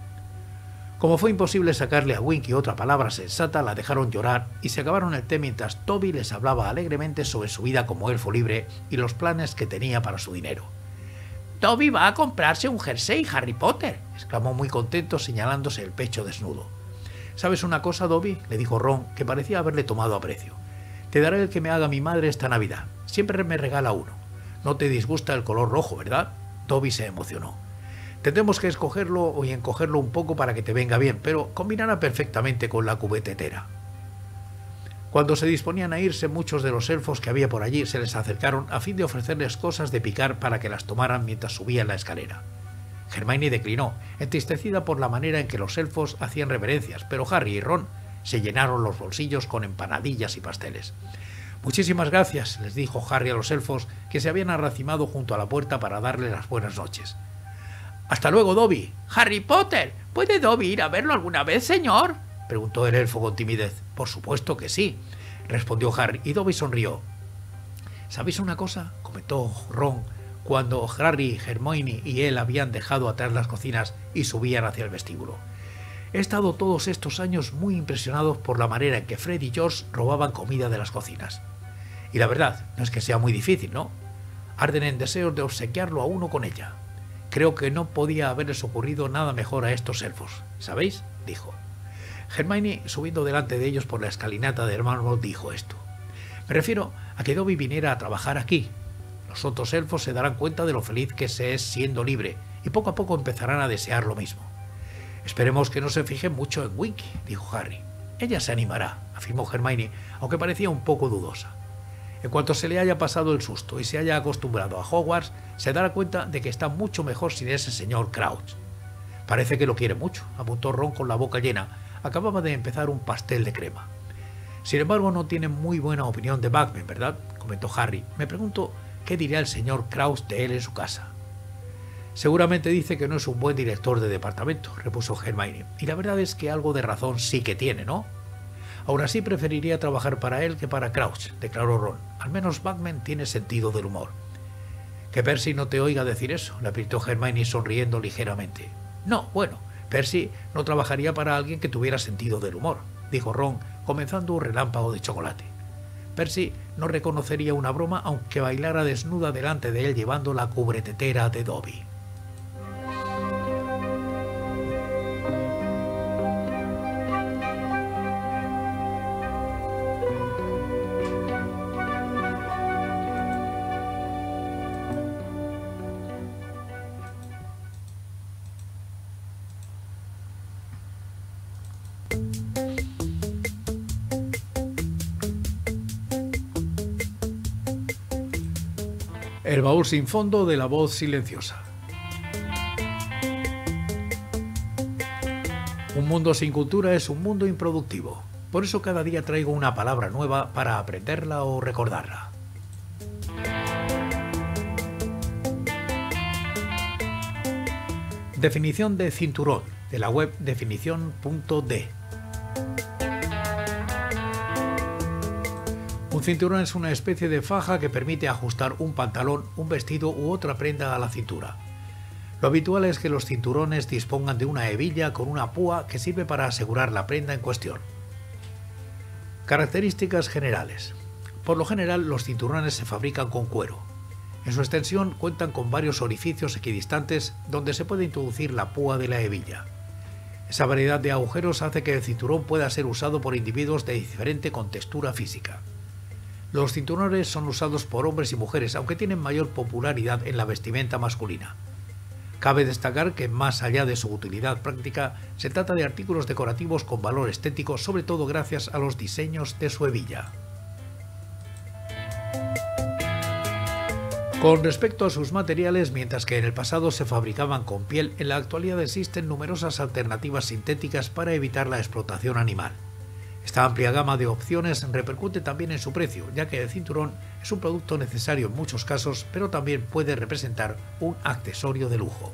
Como fue imposible sacarle a Winky otra palabra sensata, la dejaron llorar y se acabaron el té mientras Dobby les hablaba alegremente sobre su vida como elfo libre y los planes que tenía para su dinero. «Dobby va a comprarse un jersey, Harry Potter», exclamó muy contento señalándose el pecho desnudo. «¿Sabes una cosa, Dobby?», le dijo Ron, que parecía haberle tomado aprecio. «Te daré el que me haga mi madre esta Navidad. Siempre me regala uno. No te disgusta el color rojo, ¿verdad?». Dobby se emocionó. «Tendremos que escogerlo y encogerlo un poco para que te venga bien, pero combinará perfectamente con la cubetetera». Cuando se disponían a irse, muchos de los elfos que había por allí se les acercaron a fin de ofrecerles cosas de picar para que las tomaran mientras subían la escalera. Hermione declinó, entristecida por la manera en que los elfos hacían reverencias, pero Harry y Ron se llenaron los bolsillos con empanadillas y pasteles. «Muchísimas gracias», les dijo Harry a los elfos que se habían arracimado junto a la puerta para darle las buenas noches. «Hasta luego, Dobby». «Harry Potter, ¿puede Dobby ir a verlo alguna vez, señor?», preguntó el elfo con timidez. «Por supuesto que sí». respondió Harry, y Dobby sonrió. ¿Sabéis una cosa?, comentó Ron, cuando Harry, Hermione y él habían dejado atrás las cocinas y subían hacia el vestíbulo. He estado todos estos años muy impresionado por la manera en que Fred y George robaban comida de las cocinas. Y la verdad, no es que sea muy difícil, ¿no? Arden en deseos de obsequiarlo a uno con ella. Creo que no podía haberles ocurrido nada mejor a estos elfos, ¿sabéis?, dijo. Hermione, subiendo delante de ellos por la escalinata de mármol, dijo esto. Me refiero a que Dobby viniera a trabajar aquí. Los otros elfos se darán cuenta de lo feliz que se es siendo libre y poco a poco empezarán a desear lo mismo. Esperemos que no se fije mucho en Winky, dijo Harry. Ella se animará, afirmó Hermione, aunque parecía un poco dudosa. En cuanto se le haya pasado el susto y se haya acostumbrado a Hogwarts, se dará cuenta de que está mucho mejor sin ese señor Crouch. Parece que lo quiere mucho, apuntó Ron con la boca llena. Acababa de empezar un pastel de crema. Sin embargo, no tiene muy buena opinión de Bagman, ¿verdad?, comentó Harry. Me pregunto qué dirá el señor Crouch de él en su casa. Seguramente dice que no es un buen director de departamento, repuso Hermione, y la verdad es que algo de razón sí que tiene, ¿no? Aún así preferiría trabajar para él que para Crouch, declaró Ron. Al menos Bagman tiene sentido del humor. Que Percy no te oiga decir eso, le apretó Hermione sonriendo ligeramente. No, bueno, Percy no trabajaría para alguien que tuviera sentido del humor, dijo Ron, comenzando un relámpago de chocolate. Percy no reconocería una broma aunque bailara desnuda delante de él llevando la cubretetera de Dobby. El baúl sin fondo de la voz silenciosa. Un mundo sin cultura es un mundo improductivo. Por eso cada día traigo una palabra nueva para aprenderla o recordarla. Definición de cinturón, de la web definición punto de. Un cinturón es una especie de faja que permite ajustar un pantalón, un vestido u otra prenda a la cintura. Lo habitual es que los cinturones dispongan de una hebilla con una púa que sirve para asegurar la prenda en cuestión. Características generales. Por lo general, los cinturones se fabrican con cuero. En su extensión cuentan con varios orificios equidistantes donde se puede introducir la púa de la hebilla. Esa variedad de agujeros hace que el cinturón pueda ser usado por individuos de diferente contextura física. Los cinturones son usados por hombres y mujeres, aunque tienen mayor popularidad en la vestimenta masculina. Cabe destacar que, más allá de su utilidad práctica, se trata de artículos decorativos con valor estético, sobre todo gracias a los diseños de su hebilla. Con respecto a sus materiales, mientras que en el pasado se fabricaban con piel, en la actualidad existen numerosas alternativas sintéticas para evitar la explotación animal. Esta amplia gama de opciones repercute también en su precio, ya que el cinturón es un producto necesario en muchos casos, pero también puede representar un accesorio de lujo.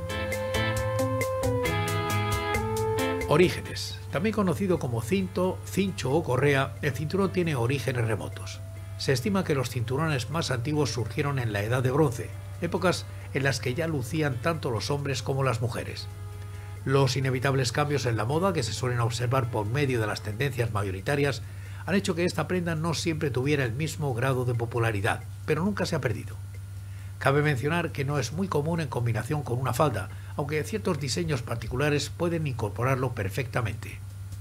Orígenes. También conocido como cinto, cincho o correa, el cinturón tiene orígenes remotos. Se estima que los cinturones más antiguos surgieron en la Edad de Bronce, épocas en las que ya lucían tanto los hombres como las mujeres. Los inevitables cambios en la moda que se suelen observar por medio de las tendencias mayoritarias han hecho que esta prenda no siempre tuviera el mismo grado de popularidad, pero nunca se ha perdido. Cabe mencionar que no es muy común en combinación con una falda, aunque ciertos diseños particulares pueden incorporarlo perfectamente.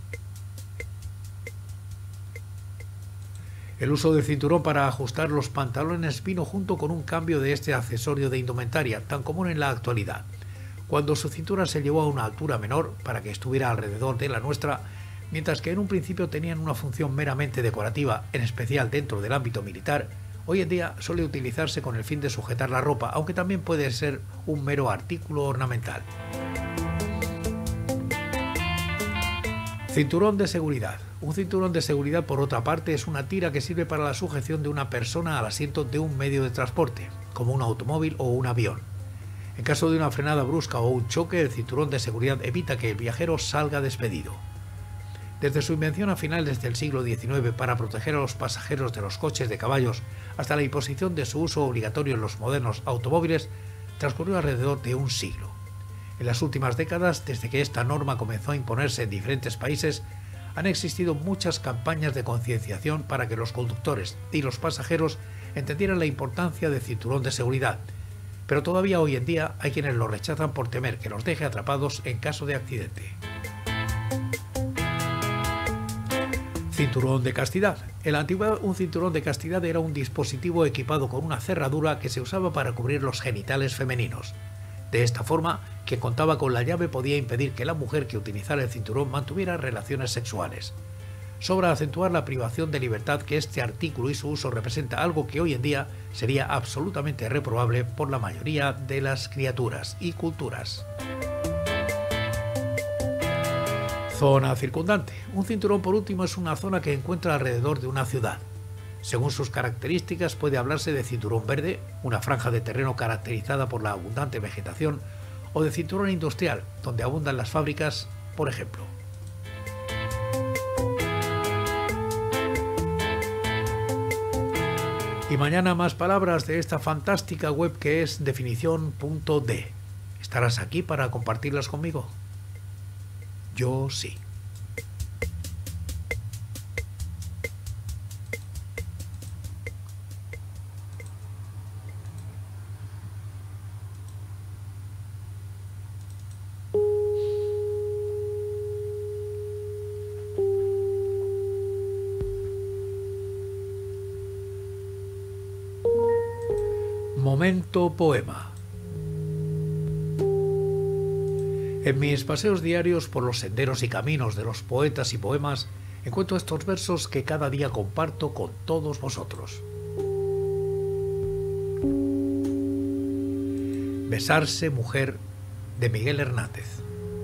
El uso del cinturón para ajustar los pantalones vino junto con un cambio de este accesorio de indumentaria, tan común en la actualidad. Cuando su cintura se llevó a una altura menor para que estuviera alrededor de la nuestra, mientras que en un principio tenían una función meramente decorativa, en especial dentro del ámbito militar, hoy en día suele utilizarse con el fin de sujetar la ropa, aunque también puede ser un mero artículo ornamental. Cinturón de seguridad. Un cinturón de seguridad, por otra parte, es una tira que sirve para la sujeción de una persona al asiento de un medio de transporte, como un automóvil o un avión. En caso de una frenada brusca o un choque, el cinturón de seguridad evita que el viajero salga despedido. Desde su invención a finales del siglo diecinueve para proteger a los pasajeros de los coches de caballos hasta la imposición de su uso obligatorio en los modernos automóviles, transcurrió alrededor de un siglo. En las últimas décadas, desde que esta norma comenzó a imponerse en diferentes países, han existido muchas campañas de concienciación para que los conductores y los pasajeros entendieran la importancia del cinturón de seguridad, pero todavía hoy en día hay quienes lo rechazan por temer que los deje atrapados en caso de accidente. Cinturón de castidad. En la antigüedad, un cinturón de castidad era un dispositivo equipado con una cerradura que se usaba para cubrir los genitales femeninos. De esta forma, quien contaba con la llave podía impedir que la mujer que utilizara el cinturón mantuviera relaciones sexuales. Sobra acentuar la privación de libertad que este artículo y su uso representa, algo que hoy en día sería absolutamente reprobable por la mayoría de las criaturas y culturas. Zona circundante. Un cinturón, por último, es una zona que encuentra alrededor de una ciudad. Según sus características puede hablarse de cinturón verde, una franja de terreno caracterizada por la abundante vegetación, o de cinturón industrial, donde abundan las fábricas, por ejemplo. Y mañana más palabras de esta fantástica web que es definición punto de. ¿Estarás aquí para compartirlas conmigo? Yo sí. Momento poema. En mis paseos diarios por los senderos y caminos de los poetas y poemas, encuentro estos versos que cada día comparto con todos vosotros. Besarse, mujer, de Miguel Hernández.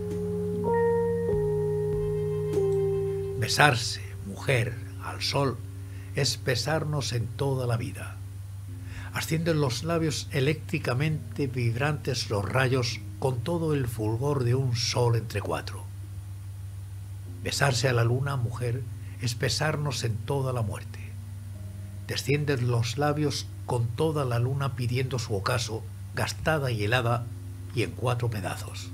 Besarse, mujer, al sol, es besarnos en toda la vida. Ascienden los labios eléctricamente vibrantes los rayos con todo el fulgor de un sol entre cuatro. Besarse a la luna, mujer, es besarnos en toda la muerte. Descienden los labios con toda la luna pidiendo su ocaso, gastada y helada y en cuatro pedazos.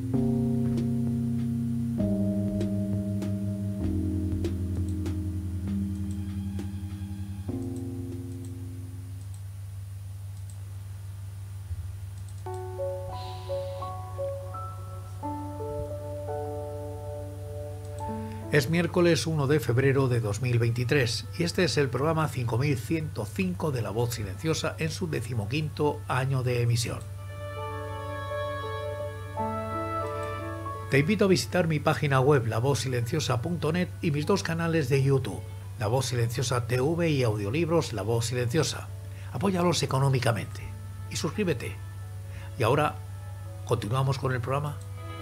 Es miércoles uno de febrero de dos mil veintitrés y este es el programa cinco mil ciento cinco de La Voz Silenciosa en su decimoquinto año de emisión. Te invito a visitar mi página web la voz silenciosa punto net y mis dos canales de YouTube, La Voz Silenciosa T V y audiolibros La Voz Silenciosa. Apóyalos económicamente y suscríbete. Y ahora, ¿continuamos con el programa?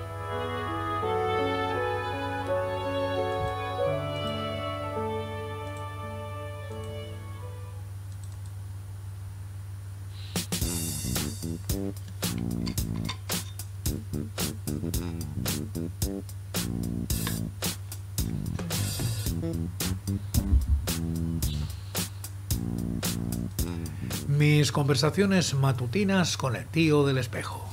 Mis conversaciones matutinas con el tío del espejo.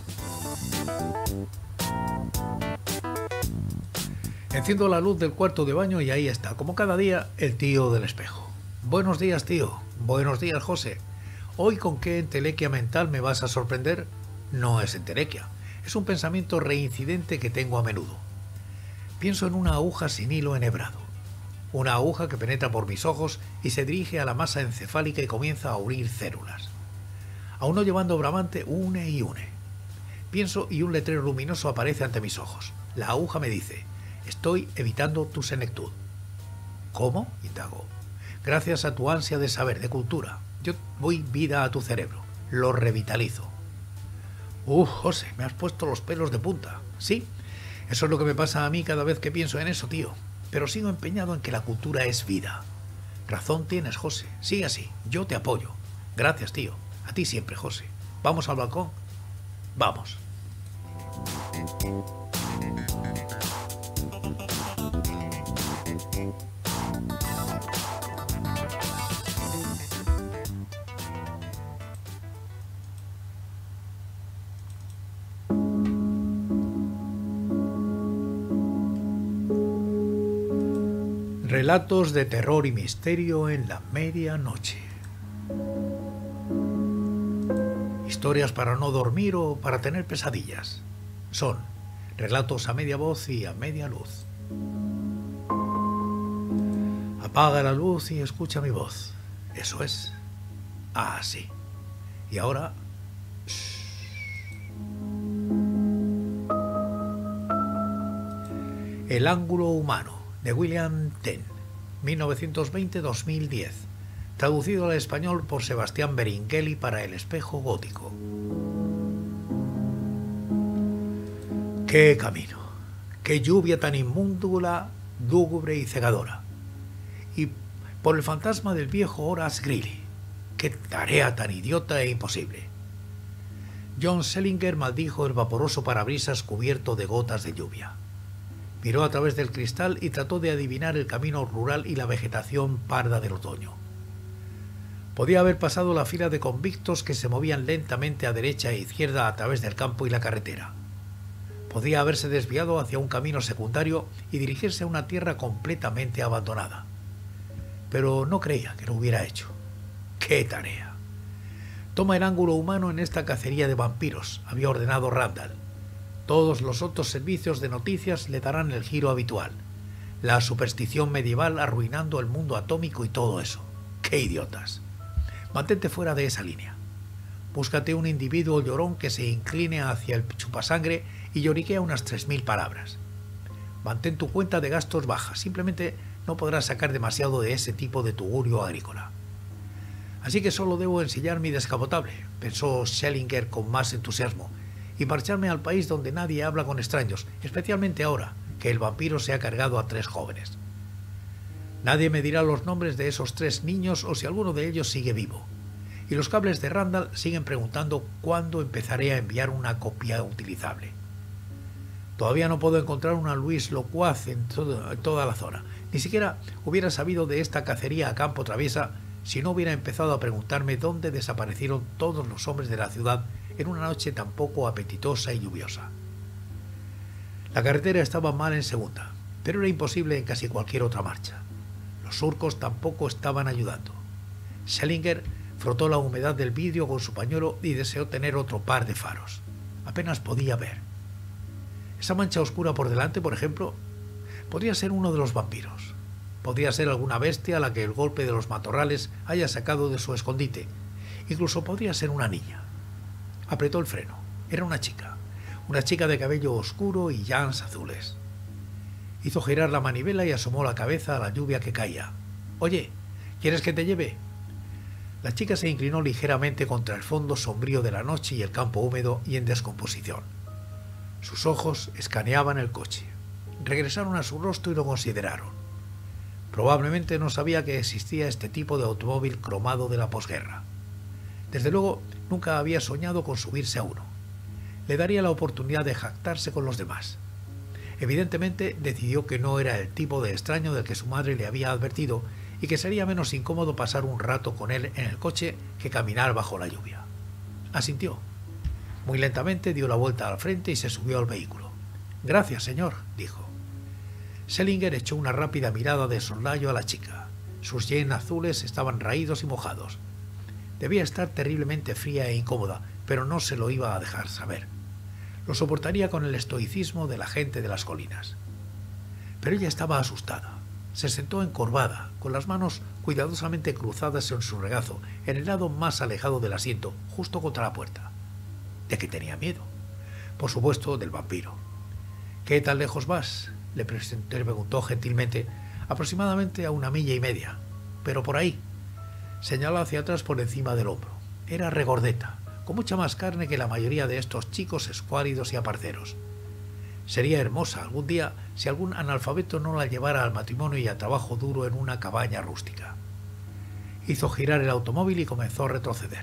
Enciendo la luz del cuarto de baño y ahí está, como cada día, el tío del espejo. Buenos días, tío. Buenos días, José. ¿Hoy con qué entelequia mental me vas a sorprender? No es entelequia, es un pensamiento reincidente que tengo a menudo. Pienso en una aguja sin hilo enhebrado. Una aguja que penetra por mis ojos y se dirige a la masa encefálica y comienza a unir células. Aún no llevando bramante, une y une. Pienso y un letrero luminoso aparece ante mis ojos. La aguja me dice: estoy evitando tu senectud. ¿Cómo?, indago. Gracias a tu ansia de saber, de cultura. Yo doy vida a tu cerebro. Lo revitalizo. Uf, José, me has puesto los pelos de punta. Sí, eso es lo que me pasa a mí cada vez que pienso en eso, tío. Pero sigo empeñado en que la cultura es vida. Razón tienes, José. Sigue así. Yo te apoyo. Gracias, tío. A ti siempre, José. ¿Vamos al balcón? Vamos. Relatos de terror y misterio en la medianoche. Historias para no dormir o para tener pesadillas. Son relatos a media voz y a media luz. Apaga la luz y escucha mi voz. Eso es. Ah, sí. Y ahora... El ángulo humano, de William Tenn, mil novecientos veinte a dos mil diez, traducido al español por Sebastián Beringhelli para El Espejo Gótico. ¡Qué camino! ¡Qué lluvia tan inmúndula, lúgubre y cegadora! Y por el fantasma del viejo Horace Greeley, ¡qué tarea tan idiota e imposible! John Selinger maldijo el vaporoso parabrisas cubierto de gotas de lluvia. Miró a través del cristal y trató de adivinar el camino rural y la vegetación parda del otoño. Podía haber pasado la fila de convictos que se movían lentamente a derecha e izquierda a través del campo y la carretera. Podía haberse desviado hacia un camino secundario y dirigirse a una tierra completamente abandonada. Pero no creía que lo hubiera hecho. ¡Qué tarea! Toma el ángulo humano en esta cacería de vampiros, había ordenado Randall. Todos los otros servicios de noticias le darán el giro habitual. La superstición medieval arruinando el mundo atómico y todo eso. ¡Qué idiotas! Mantente fuera de esa línea. Búscate un individuo llorón que se incline hacia el chupasangre y lloriquea unas tres mil palabras. Mantén tu cuenta de gastos baja. Simplemente no podrás sacar demasiado de ese tipo de tugurio agrícola. Así que solo debo ensillar mi descapotable, pensó Schellinger con más entusiasmo, y marcharme al país donde nadie habla con extraños, especialmente ahora que el vampiro se ha cargado a tres jóvenes. Nadie me dirá los nombres de esos tres niños o si alguno de ellos sigue vivo. Y los cables de Randall siguen preguntando cuándo empezaré a enviar una copia utilizable. Todavía no puedo encontrar una Louise Locuaz en, todo, en toda la zona. Ni siquiera hubiera sabido de esta cacería a campo traviesa si no hubiera empezado a preguntarme dónde desaparecieron todos los hombres de la ciudad en una noche tan poco apetitosa y lluviosa. La carretera estaba mal en segunda, pero era imposible en casi cualquier otra marcha. Los surcos tampoco estaban ayudando. Schellinger frotó la humedad del vidrio con su pañuelo y deseó tener otro par de faros. Apenas podía ver. Esa mancha oscura por delante, por ejemplo, podría ser uno de los vampiros. Podría ser alguna bestia a la que el golpe de los matorrales haya sacado de su escondite. Incluso podría ser una niña. Apretó el freno. Era una chica. Una chica de cabello oscuro y llans azules. Hizo girar la manivela y asomó la cabeza a la lluvia que caía. «Oye, ¿quieres que te lleve?» La chica se inclinó ligeramente contra el fondo sombrío de la noche y el campo húmedo y en descomposición. Sus ojos escaneaban el coche. Regresaron a su rostro y lo consideraron. Probablemente no sabía que existía este tipo de automóvil cromado de la posguerra. Desde luego, nunca había soñado con subirse a uno. Le daría la oportunidad de jactarse con los demás. Evidentemente, decidió que no era el tipo de extraño del que su madre le había advertido y que sería menos incómodo pasar un rato con él en el coche que caminar bajo la lluvia. Asintió. Muy lentamente dio la vuelta al frente y se subió al vehículo. «Gracias, señor», dijo. Schellinger echó una rápida mirada de soslayo a la chica. Sus jeans azules estaban raídos y mojados. Debía estar terriblemente fría e incómoda, pero no se lo iba a dejar saber. Lo soportaría con el estoicismo de la gente de las colinas. Pero ella estaba asustada. Se sentó encorvada, con las manos cuidadosamente cruzadas en su regazo, en el lado más alejado del asiento, justo contra la puerta. ¿De qué tenía miedo? Por supuesto, del vampiro. «¿Qué tan lejos vas?», le preguntó gentilmente, aproximadamente a una milla y media. «Pero por ahí». Señaló hacia atrás por encima del hombro. Era regordeta, con mucha más carne que la mayoría de estos chicos escuálidos y aparceros. Sería hermosa algún día si algún analfabeto no la llevara al matrimonio y a trabajo duro en una cabaña rústica. Hizo girar el automóvil y comenzó a retroceder.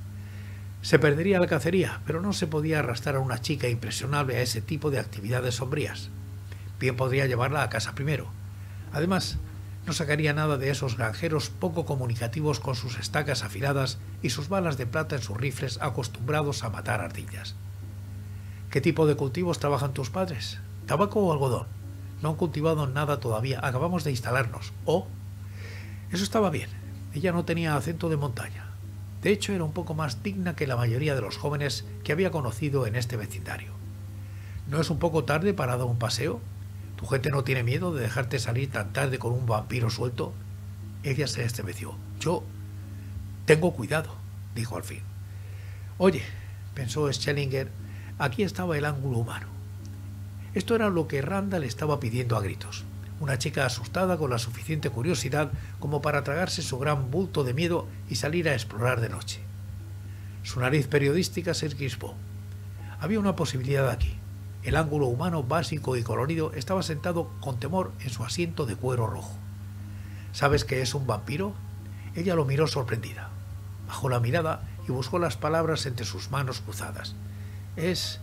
Se perdería la cacería, pero no se podía arrastrar a una chica impresionable a ese tipo de actividades sombrías. Bien podría llevarla a casa primero. Además, no sacaría nada de esos granjeros poco comunicativos con sus estacas afiladas y sus balas de plata en sus rifles acostumbrados a matar ardillas. ¿Qué tipo de cultivos trabajan tus padres? ¿Tabaco o algodón? No han cultivado nada todavía, acabamos de instalarnos. Oh, eso estaba bien. Ella no tenía acento de montaña. De hecho, era un poco más digna que la mayoría de los jóvenes que había conocido en este vecindario. ¿No es un poco tarde para dar un paseo? ¿Tu gente no tiene miedo de dejarte salir tan tarde con un vampiro suelto? Ella se estremeció. Yo tengo cuidado, dijo al fin. Oye, pensó Schellinger, aquí estaba el ángulo humano. Esto era lo que Randall estaba pidiendo a gritos. Una chica asustada con la suficiente curiosidad como para tragarse su gran bulto de miedo y salir a explorar de noche. Su nariz periodística se crispó. Había una posibilidad aquí. El ángulo humano básico y colorido estaba sentado con temor en su asiento de cuero rojo. ¿Sabes qué es un vampiro? Ella lo miró sorprendida. Bajó la mirada y buscó las palabras entre sus manos cruzadas. Es...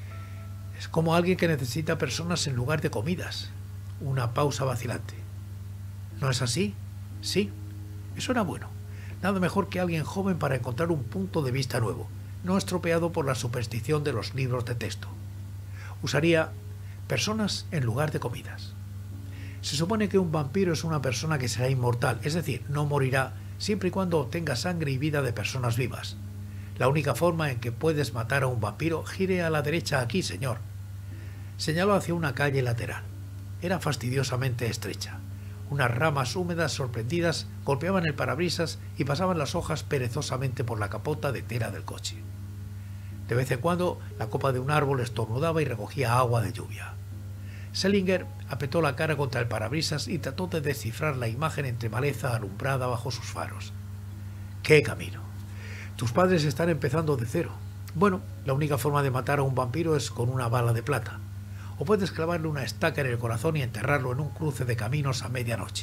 es como alguien que necesita personas en lugar de comidas. Una pausa vacilante. ¿No es así? Sí. Eso era bueno. Nada mejor que alguien joven para encontrar un punto de vista nuevo, no estropeado por la superstición de los libros de texto. Usaría personas en lugar de comidas. Se supone que un vampiro es una persona que será inmortal, es decir, no morirá siempre y cuando obtenga sangre y vida de personas vivas. La única forma en que puedes matar a un vampiro, gire a la derecha aquí, señor. Señaló hacia una calle lateral. Era fastidiosamente estrecha. Unas ramas húmedas sorprendidas golpeaban el parabrisas y pasaban las hojas perezosamente por la capota de tela del coche. De vez en cuando, la copa de un árbol estornudaba y recogía agua de lluvia. Schellinger apretó la cara contra el parabrisas y trató de descifrar la imagen entre maleza alumbrada bajo sus faros. ¡Qué camino! Tus padres están empezando de cero. Bueno, la única forma de matar a un vampiro es con una bala de plata. O puedes clavarle una estaca en el corazón y enterrarlo en un cruce de caminos a medianoche.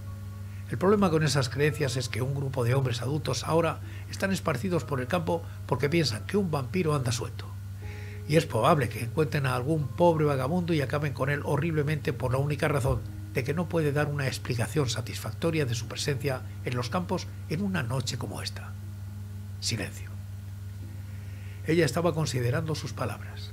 El problema con esas creencias es que un grupo de hombres adultos ahora están esparcidos por el campo porque piensan que un vampiro anda suelto. Y es probable que encuentren a algún pobre vagabundo y acaben con él horriblemente por la única razón de que no puede dar una explicación satisfactoria de su presencia en los campos en una noche como esta. Silencio. Ella estaba considerando sus palabras.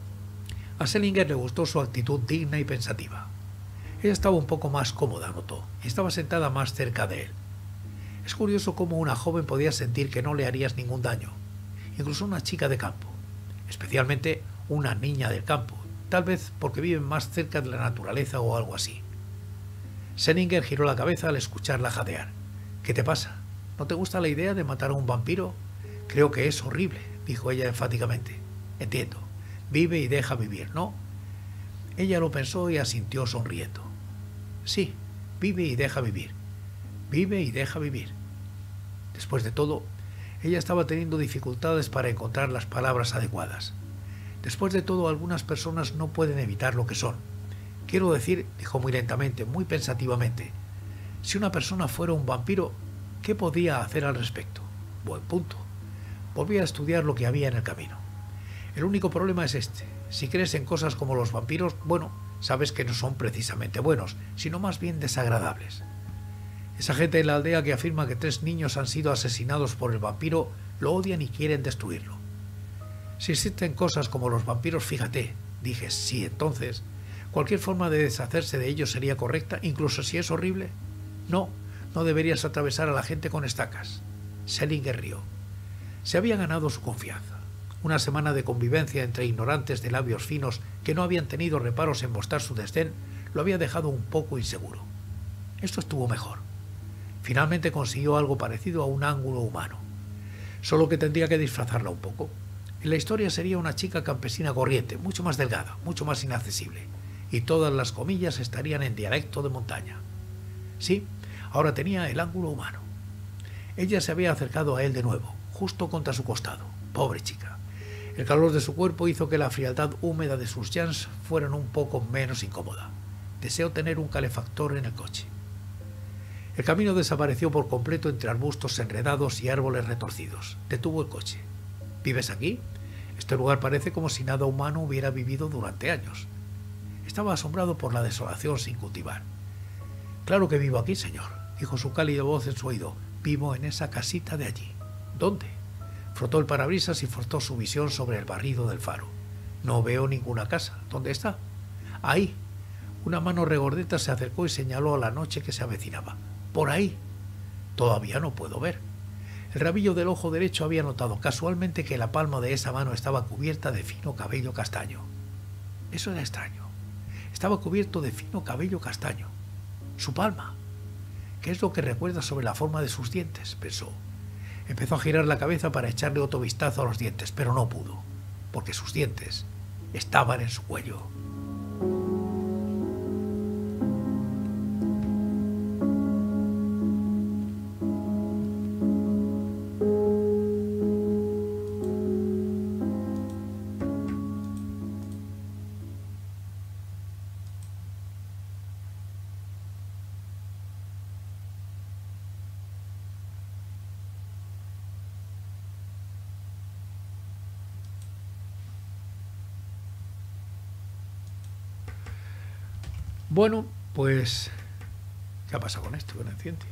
A Schellinger le gustó su actitud digna y pensativa. Ella estaba un poco más cómoda, notó, y estaba sentada más cerca de él. Es curioso cómo una joven podía sentir que no le harías ningún daño, incluso una chica de campo, especialmente una niña del campo, tal vez porque viven más cerca de la naturaleza o algo así. Schellinger giró la cabeza al escucharla jadear. ¿Qué te pasa? ¿No te gusta la idea de matar a un vampiro? Creo que es horrible, dijo ella enfáticamente. Entiendo. Vive y deja vivir, ¿no? Ella lo pensó y asintió sonriendo. Sí, vive y deja vivir. Vive y deja vivir. Después de todo, ella estaba teniendo dificultades para encontrar las palabras adecuadas. Después de todo, algunas personas no pueden evitar lo que son. Quiero decir, dijo muy lentamente, muy pensativamente, si una persona fuera un vampiro, ¿qué podía hacer al respecto? Buen punto. Volví a estudiar lo que había en el camino. El único problema es este. Si crees en cosas como los vampiros, bueno, sabes que no son precisamente buenos, sino más bien desagradables. Esa gente en la aldea que afirma que tres niños han sido asesinados por el vampiro, lo odian y quieren destruirlo. Si existen cosas como los vampiros, fíjate, dije, sí, entonces, ¿cualquier forma de deshacerse de ellos sería correcta, incluso si es horrible? No, no deberías atravesar a la gente con estacas. Schellinger rió. Se había ganado su confianza. Una semana de convivencia entre ignorantes de labios finos que no habían tenido reparos en mostrar su desdén lo había dejado un poco inseguro. Esto estuvo mejor. Finalmente consiguió algo parecido a un ángulo humano. Solo que tendría que disfrazarla un poco. En la historia sería una chica campesina corriente, mucho más delgada, mucho más inaccesible, y todas las comillas estarían en dialecto de montaña. Sí, ahora tenía el ángulo humano. Ella se había acercado a él de nuevo, justo contra su costado. Pobre chica. El calor de su cuerpo hizo que la frialdad húmeda de sus jeans fueran un poco menos incómoda. Deseo tener un calefactor en el coche. El camino desapareció por completo entre arbustos enredados y árboles retorcidos. Detuvo el coche. ¿Vives aquí? Este lugar parece como si nada humano hubiera vivido durante años. Estaba asombrado por la desolación sin cultivar. Claro que vivo aquí, señor, dijo su cálida voz en su oído. Vivo en esa casita de allí. ¿Dónde? Frotó el parabrisas y forzó su visión sobre el barrido del faro. No veo ninguna casa. ¿Dónde está? Ahí. Una mano regordeta se acercó y señaló a la noche que se avecinaba. Por ahí. Todavía no puedo ver. El rabillo del ojo derecho había notado casualmente que la palma de esa mano estaba cubierta de fino cabello castaño. Eso era extraño. Estaba cubierto de fino cabello castaño. Su palma. ¿Qué es lo que recuerda sobre la forma de sus dientes?, pensó. Empezó a girar la cabeza para echarle otro vistazo a los dientes, pero no pudo, porque sus dientes estaban en su cuello. Bueno, pues... ¿qué ha pasado con esto? ¿Que no enciende?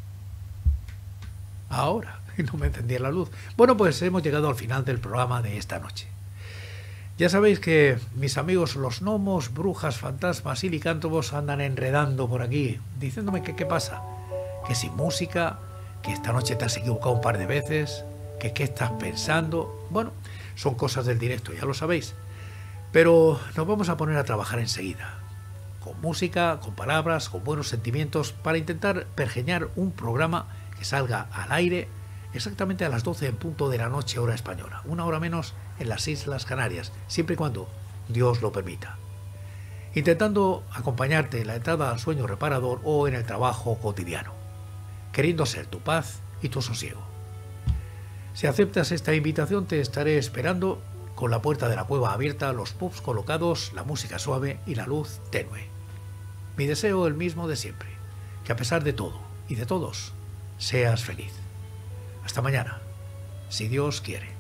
Ahora, no me encendía la luz. Bueno, pues hemos llegado al final del programa de esta noche. Ya sabéis que mis amigos los gnomos, brujas, fantasmas y licántropos andan enredando por aquí, diciéndome que qué pasa, que sin música, que esta noche te has equivocado un par de veces, que qué estás pensando. Bueno, son cosas del directo, ya lo sabéis. Pero nos vamos a poner a trabajar enseguida. Con música, con palabras, con buenos sentimientos, para intentar pergeñar un programa que salga al aire exactamente a las doce en punto de la noche hora española, una hora menos en las Islas Canarias, siempre y cuando Dios lo permita. Intentando acompañarte en la entrada al sueño reparador o en el trabajo cotidiano, queriendo ser tu paz y tu sosiego. Si aceptas esta invitación, te estaré esperando con la puerta de la cueva abierta, los pubs colocados, la música suave y la luz tenue. Mi deseo el mismo de siempre, que a pesar de todo y de todos, seas feliz. Hasta mañana, si Dios quiere.